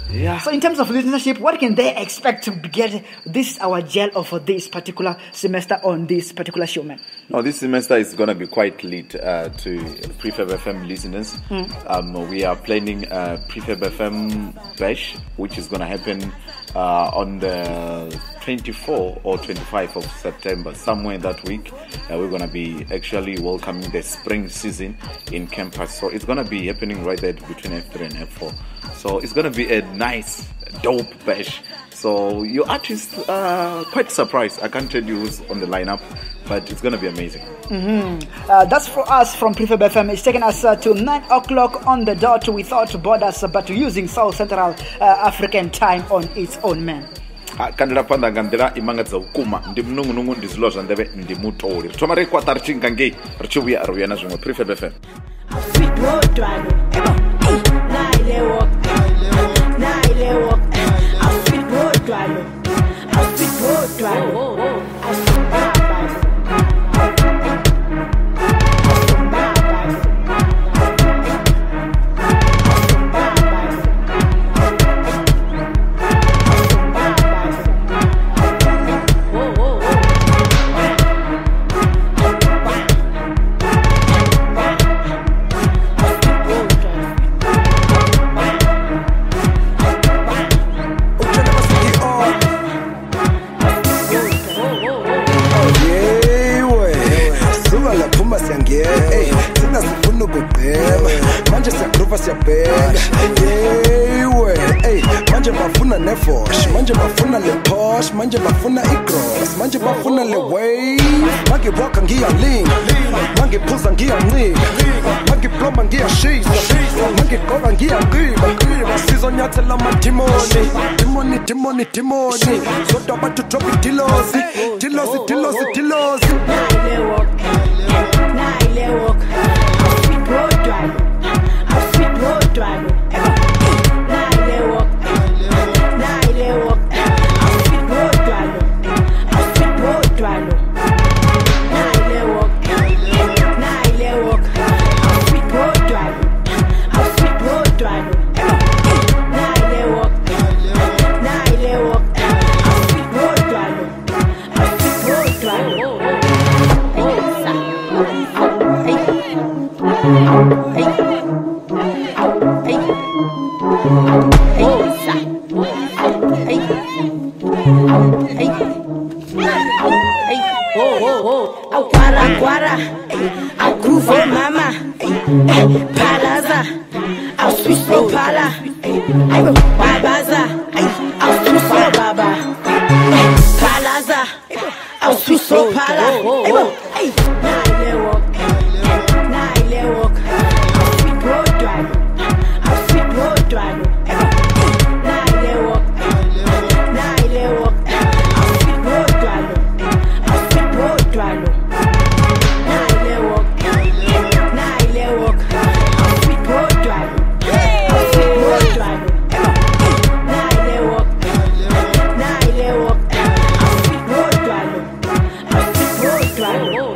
Yeah. So in terms of listenership, what can they expect to get this our gel of for this particular semester on this particular show, man? No, this semester is going to be quite lit uh, to Prefab F M listeners. Mm. Um, we are planning a Prefab F M bash, which is going to happen uh, on the twenty-fourth or twenty-fifth of September, somewhere that week. Uh, we're going to be actually welcoming the spring season in campus. So it's going to be happening right there between F three and F four. So it's going to be a nice, dope bash. So your artists are quite surprised. I can't tell you who's on the lineup, but it's going to be amazing. Mm-hmm. Uh, that's for us from Prefab F M. It's taking us uh, to nine o'clock on the dot without borders, but using South Central uh, African time on its own, man. Kandira panda ngandira imanga za ukuma ndi mnungu nungu ndi zilo zandebe ndi mutori tomare kwa tarchinga nge richuya aruyana na zumwe Prefab F M. Sweet road drive na ile walk na ile walk a sweet road drive a sweet road drive manje bafuna le posh manje bafuna igross manje bafuna le wave manje walk ngiyalinga manje phuza ngiyancika manje ploma ngiyashisa manje goba ngiyaqiba sizonyathela amadimoni dimoni dimoni dimoni zodwa abantu drop idilosi dilosi dilosi dilosi na ile walk na ile walk a sweet road drive a sweet road drive na ile walk na ile walk a sweet road drive a sweet road drive na ile walk na ile walk a sweet road drive a sweet road drive na ile walk na ile walk a sweet road drive a sweet road drive. Guara guara, au groove mama, palaza, au suso pala, babaza, au suso baba, palaza, au suso pala. Na ile walk, na ile walk, a sweet road drive, a sweet road drive. Na ile walk, na ile walk, a sweet road drive, a sweet road drive. Na ile walk, na ile walk, a sweet road drive, a sweet road drive. Na ile walk, na ile walk, a sweet road drive, a sweet road drive.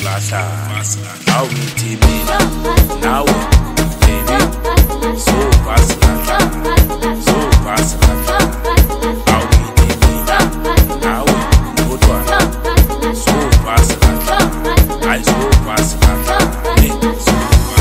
slata. How we T V now, baby. So fast slata, so fast slata. How we T V now, good one. So fast slata, I so fast slata, me so fast.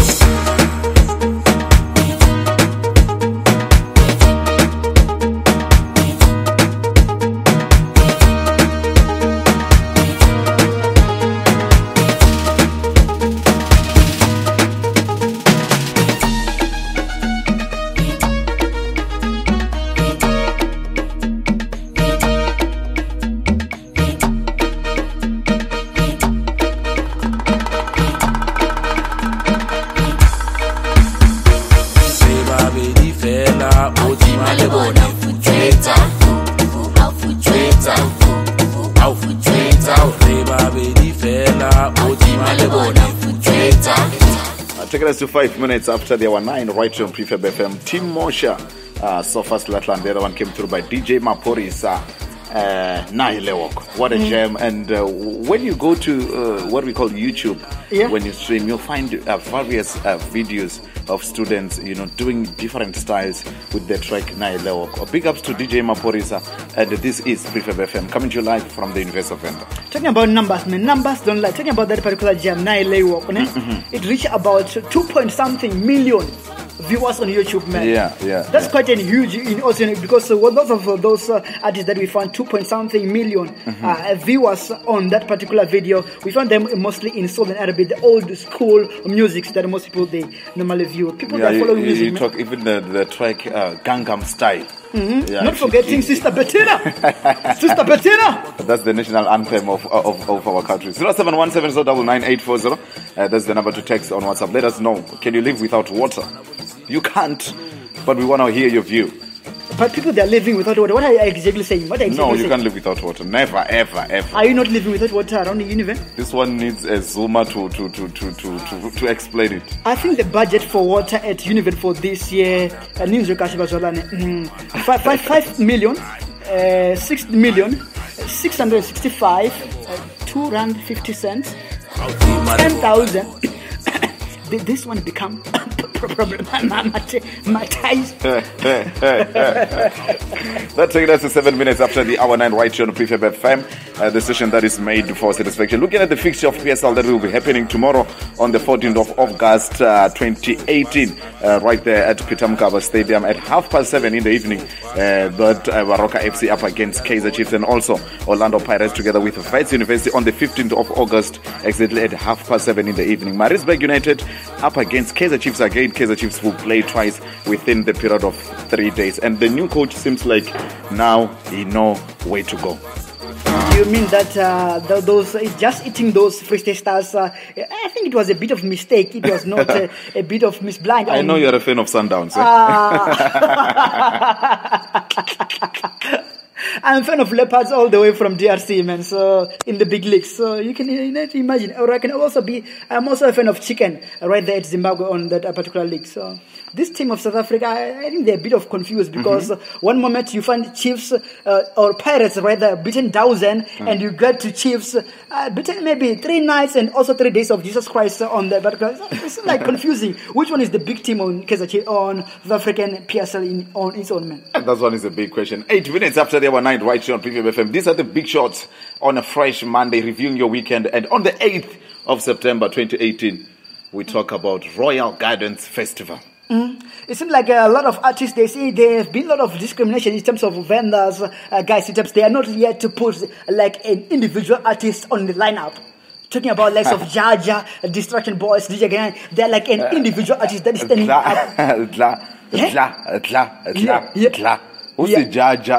Taking us to five minutes after the hour nine, right here on Prefab F M. Team Mosha, uh, so fast Latland. The other one came through by D J Maphorisa. Uh, Nailewok. What a mm. jam. And uh, when you go to uh, what we call YouTube, yeah. when you stream, you'll find uh, various uh, videos of students, you know, doing different styles with the track Nailewok. Big ups to D J Maphorisa. And this is Prefab F M coming to you live from the University of Venda. Talking about numbers, man. Numbers don't lie. Talking about that particular jam, Nailewok, mm-hmm. it reached about two point something million viewers on YouTube, man. Yeah, yeah. That's yeah. quite a huge in also because uh, lots of uh, those uh, artists that we found two point something million mm-hmm. uh, viewers on that particular video. We found them mostly in Southern Arabia, the old school music that most people they normally view. People yeah, that follow you, music. You talk even the, the track uh, Gangnam Style. Mm-hmm. Yeah, Not forgetting she, Sister Bettina. Sister Bettina. That's the national anthem of of, of our country. zero seven one seven zero nine nine eight four zero. Uh, that's the number to text on WhatsApp. Let us know. Can you live without water? You can't, but we want to hear your view. But people that are living without water, what are you exactly saying? What are you exactly no, you saying? can't live without water. Never, ever, ever. Are you not living without water around the Univen? This one needs a Zuma to to, to, to, to, to to explain it. I think the budget for water at Univen for this year, uh, news mm, five, five, five million, uh, six million, six hundred sixty-five, uh, two rand fifty cents, ten thousand. This one become problem. My ties. That's taking us to seven minutes after the hour nine right here on Prefab F M, uh, the session that is made for satisfaction. Looking at the fixture of P S L that will be happening tomorrow on the fourteenth of August uh, twenty eighteen, uh, right there at Peter Mokaba Stadium at half past seven in the evening. Uh, that uh, Baroka F C up against Kaizer Chiefs, and also Orlando Pirates together with Wits University on the fifteenth of August, exactly at half past seven in the evening. Maritzburg United up against Kaizer Chiefs again. Kaizer Chiefs will play twice within the period of three days. And the new coach seems like now he knows where to go. You mean that uh, those just eating those Free State Stars? Uh, I think it was a bit of mistake. It was not a, a bit of misblind. I know you're a fan of Sundowns. Eh? Uh, I'm a fan of Leopards all the way from D R C, man. So in the big leagues, so you can, you can imagine. Or I can also be. I'm also a fan of Chicken right there at Zimbabwe on that particular league. So this team of South Africa, I, I think they're a bit of confused because mm-hmm. one moment you find Chiefs uh, or Pirates rather beaten thousand, mm-hmm. and you get to Chiefs uh, beaten maybe three nights and also three days of Jesus Christ on that. But it's like confusing. Which one is the big team on Kaizer Chiefs on South African P S L in, on its own, man? That one is a big question. Eight minutes after the hour nine, right here on Prefab F M. These are the big shots on a fresh Monday, reviewing your weekend. And on the eighth of September twenty eighteen, we talk about Royal Gardens Festival. Mm. It seems like a lot of artists, they say there have been a lot of discrimination in terms of vendors, uh, guys, in terms they are not yet to put like an individual artist on the lineup. Talking about likes of Jaja, Distraction Boys, D J Gang, they're like an individual artist that is standing up. Tla, tla, tla, tla, tla. Who's the Jaja?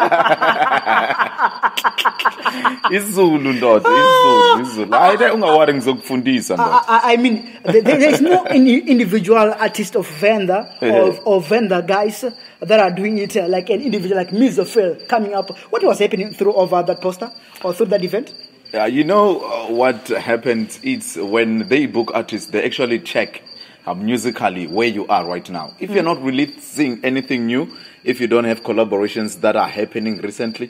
Izulu ndoda, Izulu, Izulu. Ayide ungawari ngizokufundisa ndoda. I mean, there is no individual artist of vendor or, or vendor guys that are doing it uh, like an individual, like Mizofel coming up. What was happening through over that poster or through that event? Uh, you know uh, what happens? It's when they book artists, they actually check uh, musically where you are right now. If mm. you're not releasing anything new, if you don't have collaborations that are happening recently,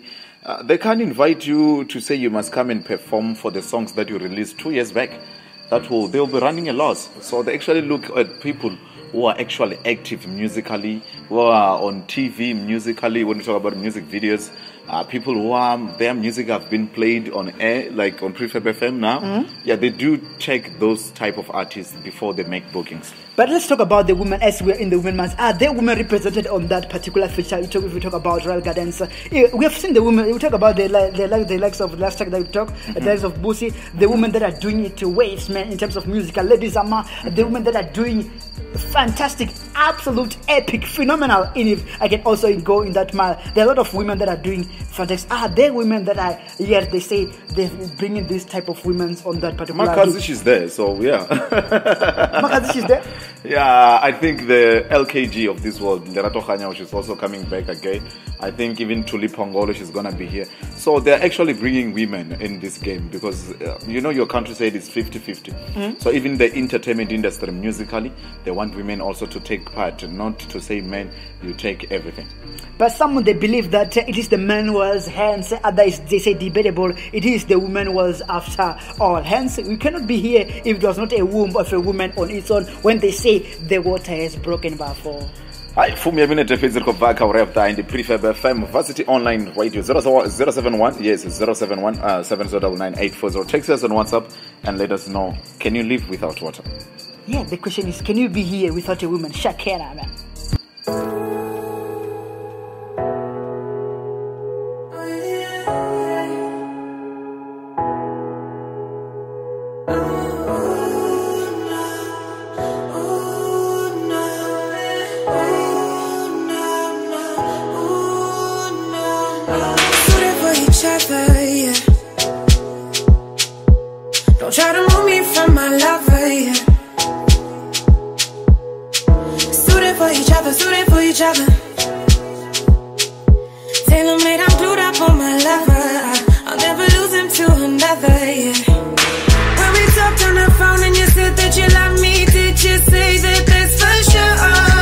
uh, they can't invite you to say you must come and perform for the songs that you released two years back. That will they'll be running a loss. So they actually look at people who are actually active musically, who are on T V musically. When you talk about music videos, uh, people who are their music have been played on air, like on Prefab F M now. Mm-hmm. Yeah, they do check those type of artists before they make bookings. But let's talk about the women as we're in the women month. Are there women represented on that particular feature? If we talk about Royal Gardens, uh, we have seen the women. We talk about the the, the, the likes of last track that we talk, mm-hmm. the likes of Boosie, the women that are doing it to waves, man, in terms of musical. Ladies Ama, mm-hmm. the women that are doing fantastic, absolute, epic, phenomenal. And if I can also go in that mile, there are a lot of women that are doing fantastic. Are there women that are, yes, they say they're bringing this type of women on that particular? Makazish is there, so yeah. Makazish is there. Yeah, I think the L K G of this world, Lerato Khanya, which is also coming back again. I think even Tuli Pongolo, she's going to be here. So they're actually bringing women in this game because, uh, you know, your country said it's fifty-fifty. Mm-hmm. So even the entertainment industry, musically, they want women also to take part, not to say men, you take everything. But some they believe that uh, it is the man was, hence others they say debatable, it is the woman was after all. Hence, we cannot be here if it was not a womb of a woman on its own when they say the water has broken before. Hi, Fumi Abinete Physical Back our in the Prefab F M Varsity Online Radio zero seven one yes zero seven one uh seven zero nine nine eight four zero. Text us on WhatsApp and let us know, can you live without water? Yeah, the question is, can you be here without a woman? Shakira, man. Don't try to move me from my lover, yeah. Suited for each other, suited for each other. Tailor-made, I'm glued up on my lover. I'll never lose him to another, yeah. When we talked on the phone and you said that you love me, did you say that that's for sure,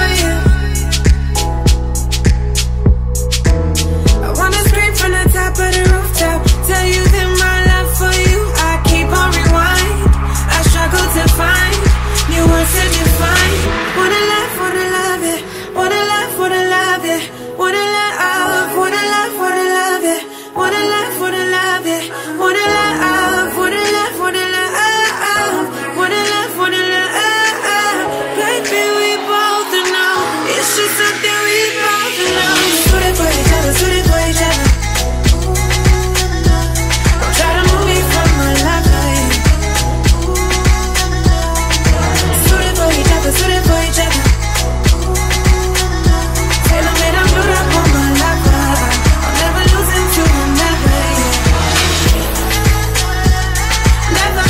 yeah? I wanna scream from the top of the rooftop, tell you that my love for you, I keep on rewind. I struggle to find new words to define. What a life, what a love, yeah. What a life, what a love, yeah. What a love, what a love, what a love, yeah. What a life, what a love, yeah. What a love, what a love, what a love, what a love, what a love. Baby, we both know it's just something we both know. Suited for each other, suited for each other. Suited for each other. Tailor-made, I'm glued up on my lover. I'll never lose him to another, yeah. Never,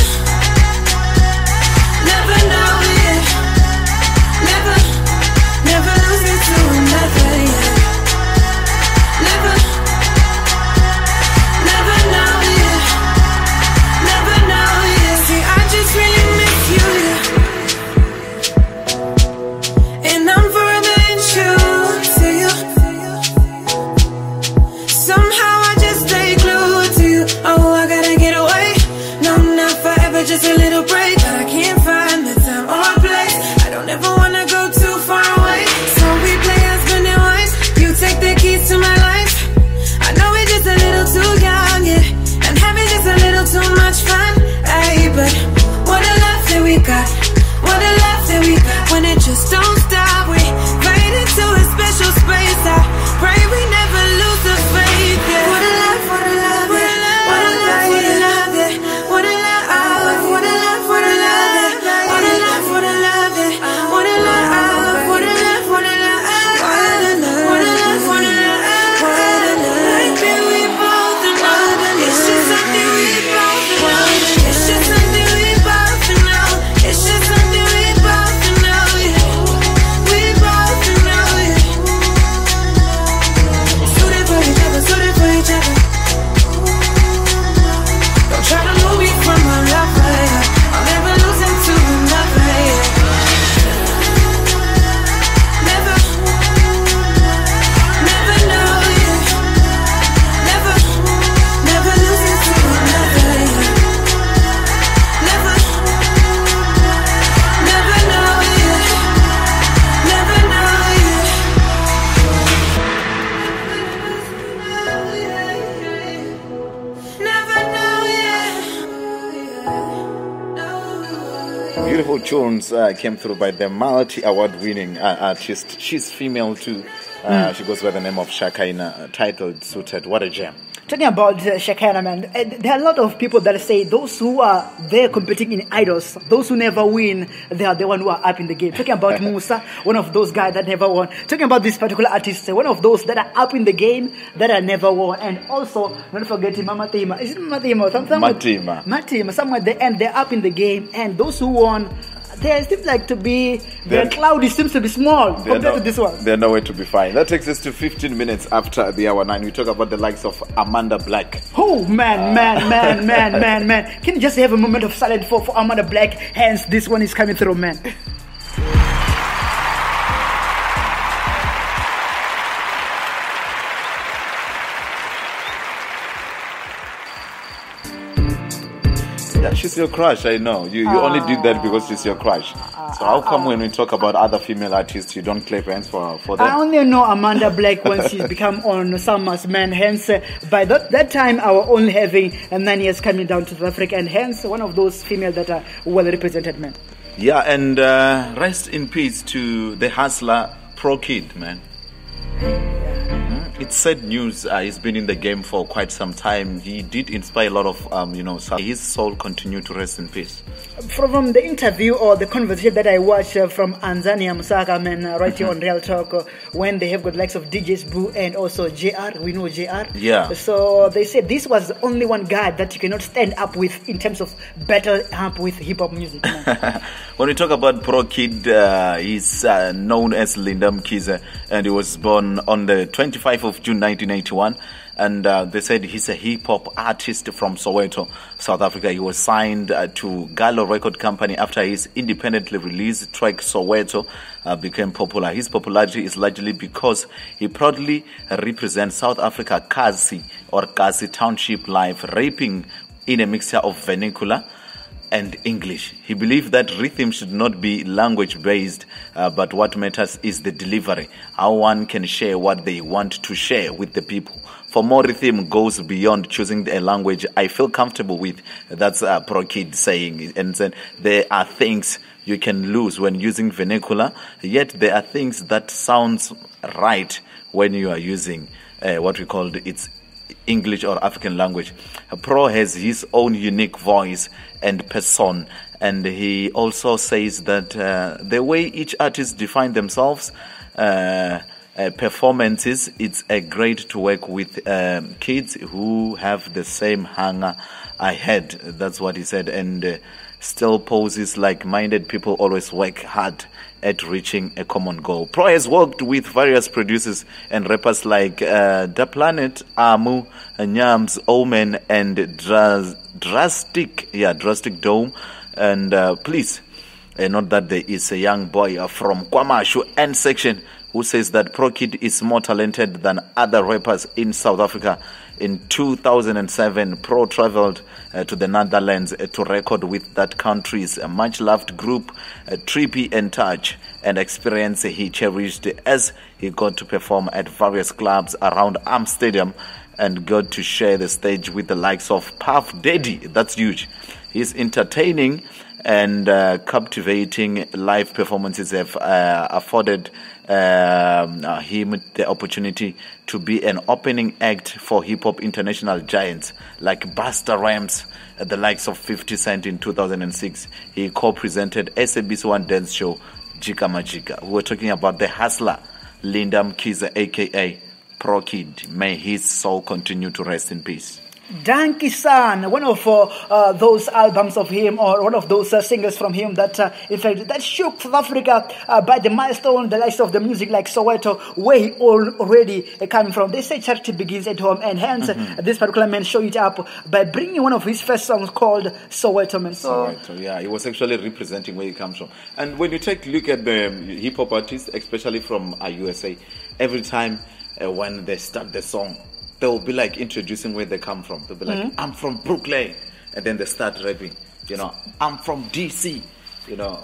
never know, yeah. Never, never lose him to another, yeah. Never, never know, yeah. Never know, yeah. See, I just really miss you, yeah. And I'm forever true to you. Somehow I just stay glued to you. Oh, I gotta get away. No, not forever, just a little break. But I can't find the time or place. I don't ever wanna go too far away. So we play husband and wife. You take the keys to my life. I know we're just a little too young, yeah. And having just a little too much fun. Ay, but what a love that we got. What a love that we got. When it just don't stop, we fade into a special space. I pray we never lose the faith, yeah. What a love, what a love, what a love, what a love, what a love, yeah. What a love, what a love, what a love, yeah. What a love, what a love, yeah. What a love, what a love, what a love, what a love, what a love, baby, we both know. It's just something we both know. It's just something we both know. It's just something we both know, yeah. Beautiful tunes uh, came through by the multi-award-winning uh, artist. She's female too. Uh, Mm. She goes by the name of Shakaina, uh, titled Suited. What a gem. Talking about uh, Shakira, man, uh, there are a lot of people that say those who are there competing in idols, those who never win, they are the one who are up in the game. Talking about Musa, one of those guys that never won. Talking about this particular artist, uh, one of those that are up in the game that are never won. And also, not forgetting Mama Tima. Is it Mama Tima? Some, some Matima. Matima. Somewhere at the end, they're up in the game. And those who won, they seem like to be, their cloud seems to be small compared no, to this one. They're nowhere to be found. That takes us to fifteen minutes after the hour nine. We talk about the likes of Amanda Black. Oh, man, man, man, man, man, man. Can you just have a moment of silence for, for Amanda Black? Hence, this one is coming through, man. Yeah, she's your crush, I know. You you only did that because she's your crush. So how come when we talk about other female artists, you don't clap hands for, for them? I only know Amanda Black when she's become on Summers, man. Hence, uh, by that, that time, I was only having uh, nine years coming down to South Africa. And hence, one of those females that are well represented, man. Yeah, and uh, rest in peace to the hustler Pro Kid, man. It's sad news. Uh, he's been in the game for quite some time. He did inspire a lot of, um, you know, so his soul continued to rest in peace. From, from the interview or the conversation that I watched uh, from Anzania Musaka, man, uh, right here on Real Talk, uh, when they have got likes of D Js Boo and also J R, we know J R. Yeah. So they said this was the only one guy that you cannot stand up with in terms of battle up with hip hop music. When we talk about Pro Kid, uh, he's uh, known as Linda Mkhize, and he was born on the twenty-fifth of June nineteen eighty-one. And uh, they said he's a hip-hop artist from Soweto, South Africa. He was signed uh, to Gallo Record Company after his independently released track Soweto uh, became popular. His popularity is largely because he proudly represents South Africa Kasi or Kasi Township live, rapping in a mixture of vernacular and English. He believed that rhythm should not be language-based, uh, but what matters is the delivery, how one can share what they want to share with the people. For more, rhythm goes beyond choosing a language I feel comfortable with. That's uh, Pro Kid saying. And then there are things you can lose when using vernacular, yet there are things that sounds right when you are using uh, what we call its English or African language. Pro has his own unique voice and person, and he also says that uh, the way each artist define themselves, uh, uh, performances, it's a great to work with um, kids who have the same hunger I had. That's what he said, and uh, still poses like-minded people always work hard at reaching a common goal. Pro has worked with various producers and rappers like uh, Da Planet, Amu, Nyams, Omen, and Dras- Drastic, yeah, Drastic Dome. And uh, please, uh, note that there is a young boy uh, from Kwamashu N section who says that Pro Kid is more talented than other rappers in South Africa. In two thousand seven, Pro traveled uh, to the Netherlands uh, to record with that country's uh, much-loved group, uh, Trippy and Touch, an experience he cherished as he got to perform at various clubs around Amsterdam and got to share the stage with the likes of Puff Daddy. That's huge. He's entertaining and uh, captivating live performances have uh, afforded um, uh, him the opportunity to be an opening act for hip-hop international giants like Busta Rhymes, uh, the likes of fifty Cent in two thousand six. He co-presented S A B C One dance show, Jika Majika. We were talking about the hustler, Linda Mkhize, a k a. Pro Kid. May his soul continue to rest in peace. Danky San, one of uh, uh, those albums of him, or one of those uh, singles from him that, uh, in fact, that shook South Africa uh, by the milestone, the likes of the music like Soweto, where he all already uh, coming from. They say charity begins at home, and hence mm-hmm. uh, this particular man showed it up by bringing one of his first songs called Soweto, man. So, Soweto, yeah, he was actually representing where he comes from. And when you take a look at the hip hop artists, especially from uh, U S A, every time uh, when they start the song, they'll be like introducing where they come from. They'll be like, mm-hmm. I'm from Brooklyn. And then they start rapping, you know, I'm from D C. you know.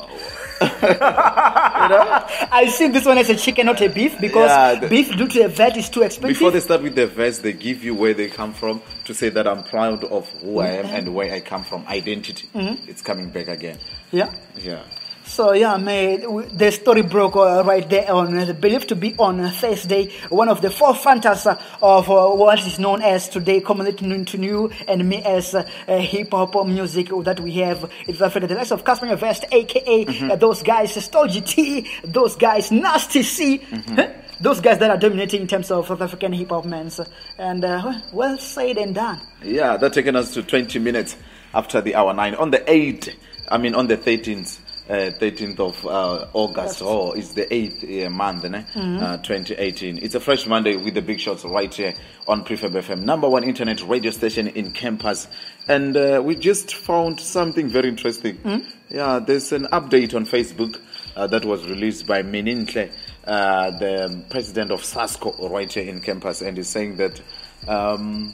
you know? I see this one as a chicken, not a beef, because Yeah, the- beef due to a vet is too expensive. Before they start with the verse, they give you where they come from to say that I'm proud of who I am and where I come from. Identity. Mhm. It's coming back again. Yeah. Yeah. So yeah, mate, w- the story broke uh, right there on uh, believed to be on uh, Thursday. One of the forefathers uh, of uh, what is known as today, commonly known to you and me as uh, uh, hip hop music that we have in South Africa. The likes of Casper Vest, aka Mhm. uh, those guys, Stol G T, those guys, Nasty C. Huh? Those guys that are dominating in terms of South African hip hop, man. So, and uh, well said and done. Yeah, that taken us to twenty minutes after the hour nine. On the eighth, I mean on the thirteenth, uh, thirteenth of uh, August. Oh, it's the eighth uh, month, né? Mhm. uh, twenty eighteen. It's a fresh Monday with the big shots right here on Prefab F M, number one internet radio station in campus. And uh, we just found something very interesting. Yeah, there's an update on Facebook uh, that was released by Minintle, uh, the president of SASCO right here in campus, and is saying that um,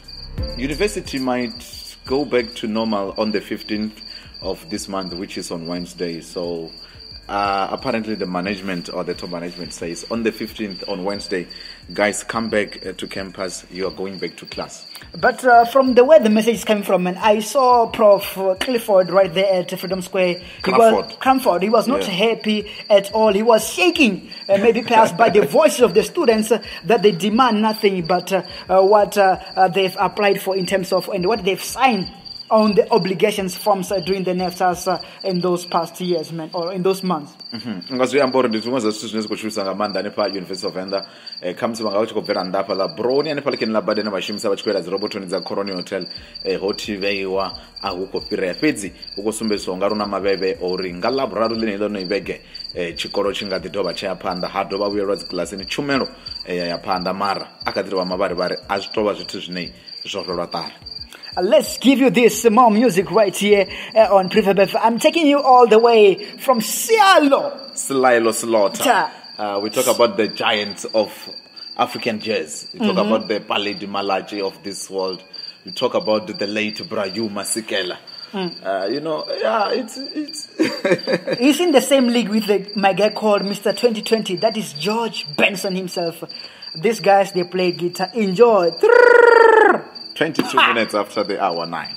university might go back to normal on the fifteenth of this month, which is on Wednesday. So uh, apparently the management or the top management says on the fifteenth, on Wednesday, guys, come back uh, to campus. You are going back to class. But uh, from the way the message is coming from, and I saw Professor Clifford right there at Freedom Square. He was, Crawford. Crawford. He was not Yeah. happy at all. He was shaking, uh, maybe perhaps by the voices of the students uh, that they demand nothing but uh, uh, what uh, uh, they've applied for in terms of and what they've signed on the obligations forms uh, during the NEFSAs uh, in those past years, man, or in those months. ngazviyamba uri nditi umwe zvazvithu zvine zvikoshuvisa ngamanda nepauniversity of venda eh, kamusi vanga vachikobvera ndapa la broni ane palekeni labade nevashimisa vachikwera dzirobotoni dza coroni hotel eh, hotiveiwa ahukopirira pedzi ukusumbedziswa unga runa maveve ori nga laborari line ilo noivege eh, chikoro chingati dova chayapanda hadova vuyerwa dzigilasini chumero eh, yayapanda mara akatirwa mavari-vari azvitova zvithu zvinei zvororwa tari. Uh, let's give you this uh, more music right here uh, on Prefab F M. I'm taking you all the way from Sialo. Silo Slaughter. Ta. Uh, we talk about the giants of African jazz. We talk Mhm. about the Paledi Malachi of this world. We talk about the late Brayu Masikela. Mm. Uh, you know, yeah, it's it's. He's in the same league with the, my guy called Mister twenty twenty. That is George Benson himself. These guys, they play guitar. Enjoy. twenty-two minutes after the hour nine.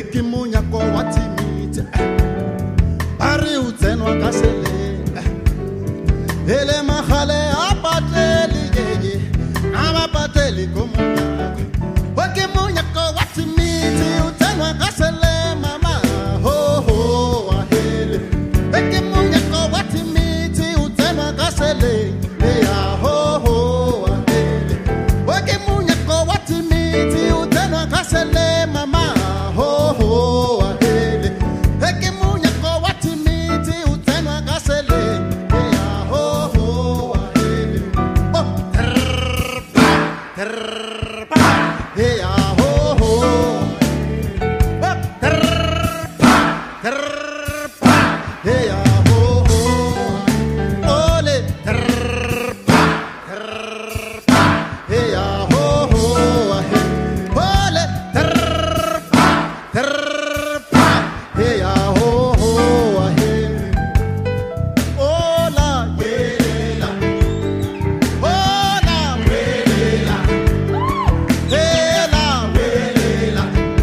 Eki munya ko watimite Ari utenwa kasele Ele mahale apateli yeye Ama pateli kumunya Eki munya ko watimite Utenwa kasele mama Ho ho ahele Eki munya ko watimite Utenwa kasele Eya ho ho ahele Eki munya ko watimite Utenwa kasele mama ho ho ahele Eki munya ko watimite Utenwa kasele Eya ho ho ahele Oh trrrpa trrrpa Eya ho ho Oh trrrpa trrrpa Eya ho ho Ole trrrpa trrrpa Eya ho ho ahele Ole trrrpa trrrpa Eya ho ho ahele Ola yelela Ola welela Ela welela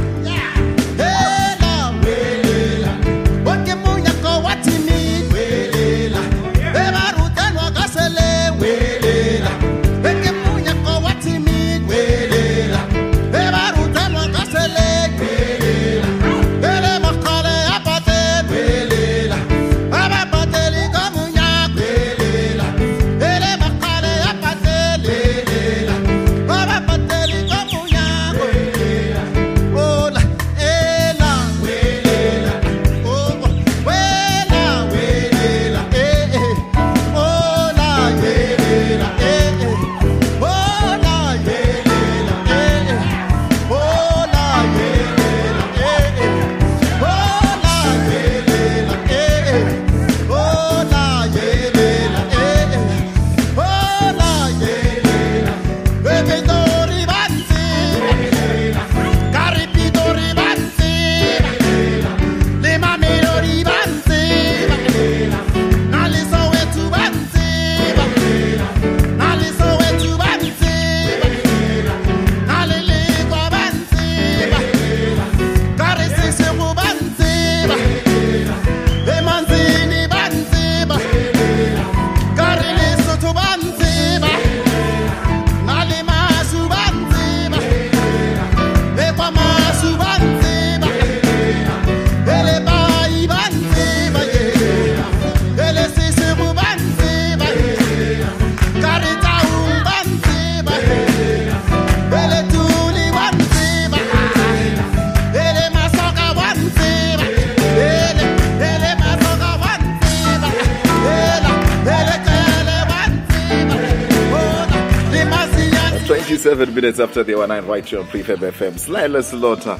Ela welela Oke munya ko watimi welela Eba rutanwa kasele welela Eke munya ko watimi welela Eba rutanwa kasele welela Ele makale apate welela Aba pateli kamunya welela Ele makale apate welela Aba pateli kamunya welela Ola ela welela Oh wela welela eh eh Ola yelela eh eh Ola yelela eh eh Ola yelela eh eh Ola yelela eh eh Ola yelela eh eh Ola yelela Bebetori banzi Caripidori banzi Lima melori banzi Naliso wetu banzi Naliso wetu banzi Naliligwa banzi Karisisi kubanzi Emanzini banzi Kariliso tu banzi Nalimasu banzi Ekwamasu banzi Ele bai banzi Ele sisi kubanzi Karita umbanzi Ele tuli banzi Ele masoka banzi Ele ele masoka banzi Ele ele tele banzi Ola limasiya twenty-seven minutes after the one nine right here on Prefab F M. Slyla Slaughter.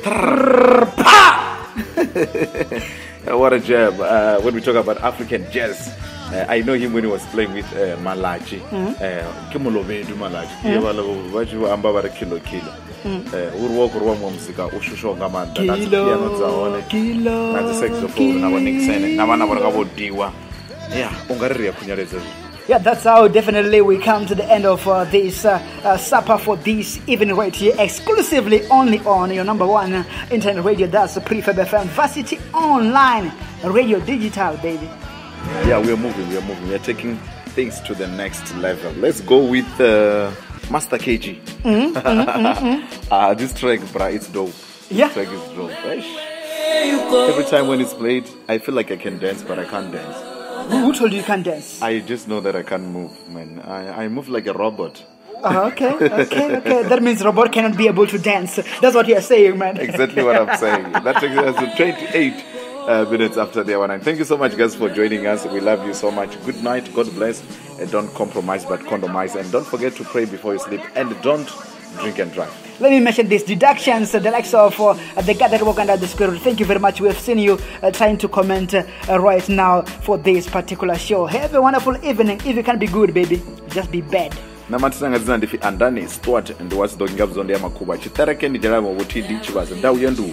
What a jam. Uh, when we talk about African jazz, uh, I know him when he was playing with uh, Malachi. Kimulovedu Malachi. Mm. Waju amba bara kilo kilo. Urwo kurwa mwa muzika ushusho ngamanda. That's Kilo, piano zaone. kilo, That's the saxophone. Na wanixene. Na wana wana diwa. Yeah, ungariri ya kunyareza. Yeah, that's how definitely we come to the end of uh, this uh, uh, supper for this evening right here, exclusively only on your number one uh, internet radio. That's Prefab F M, Varsity Online Radio Digital, baby. Yeah, we are moving, we are moving. We are taking things to the next level. Let's go with uh, Master K G. Mm, mm, mm, mm. uh, this track, bruh, it's dope. Yeah. This track is dope. Right? Every time when it's played, I feel like I can dance, but I can't dance. Who told you you can't dance? I just know that I can't move, man. I, I move like a robot. Uh, okay, okay, okay. That means robot cannot be able to dance. That's what you're saying, man. Exactly what I'm saying. That takes us to twenty-eight uh, minutes after the hour nine. Thank you so much, guys, for joining us. We love you so much. Good night. God bless. And don't compromise, but condomize. And don't forget to pray before you sleep. And don't drink and drive. Let me mention these deductions, uh, the likes of uh, the guy that walk under the spirit. Thank you very much. We have seen you uh, trying to comment uh, uh, right now for this particular show. Have a wonderful evening. If you can be good, baby, just be bad. Namatanga ndifi andani Stuart and was doing up zonde ya makuba. Chitarake ndi jarama wuti di chivaza. Ndau yendu.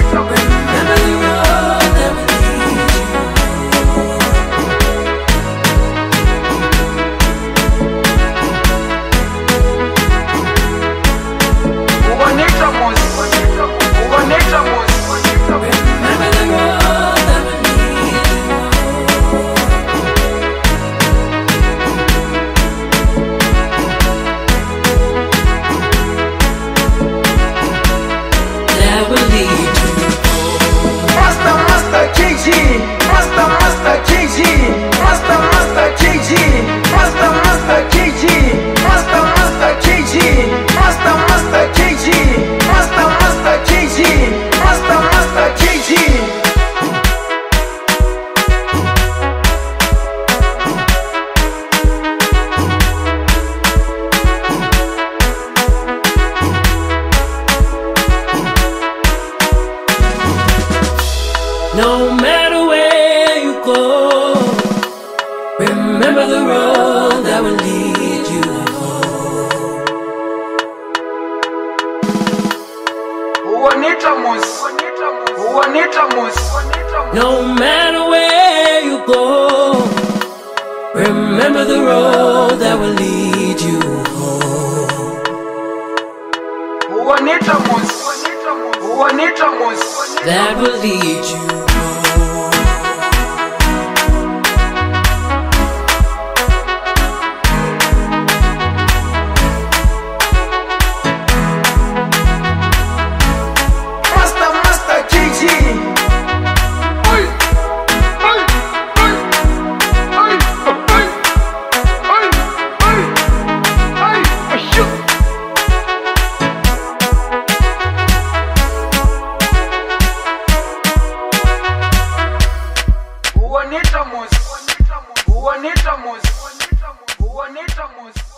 No matter where you go, remember the road that will lead you home. No matter where you go, remember the road that will lead you home. That will lead you home. Juanita Mus, Juanita Mus, Juanita Mus.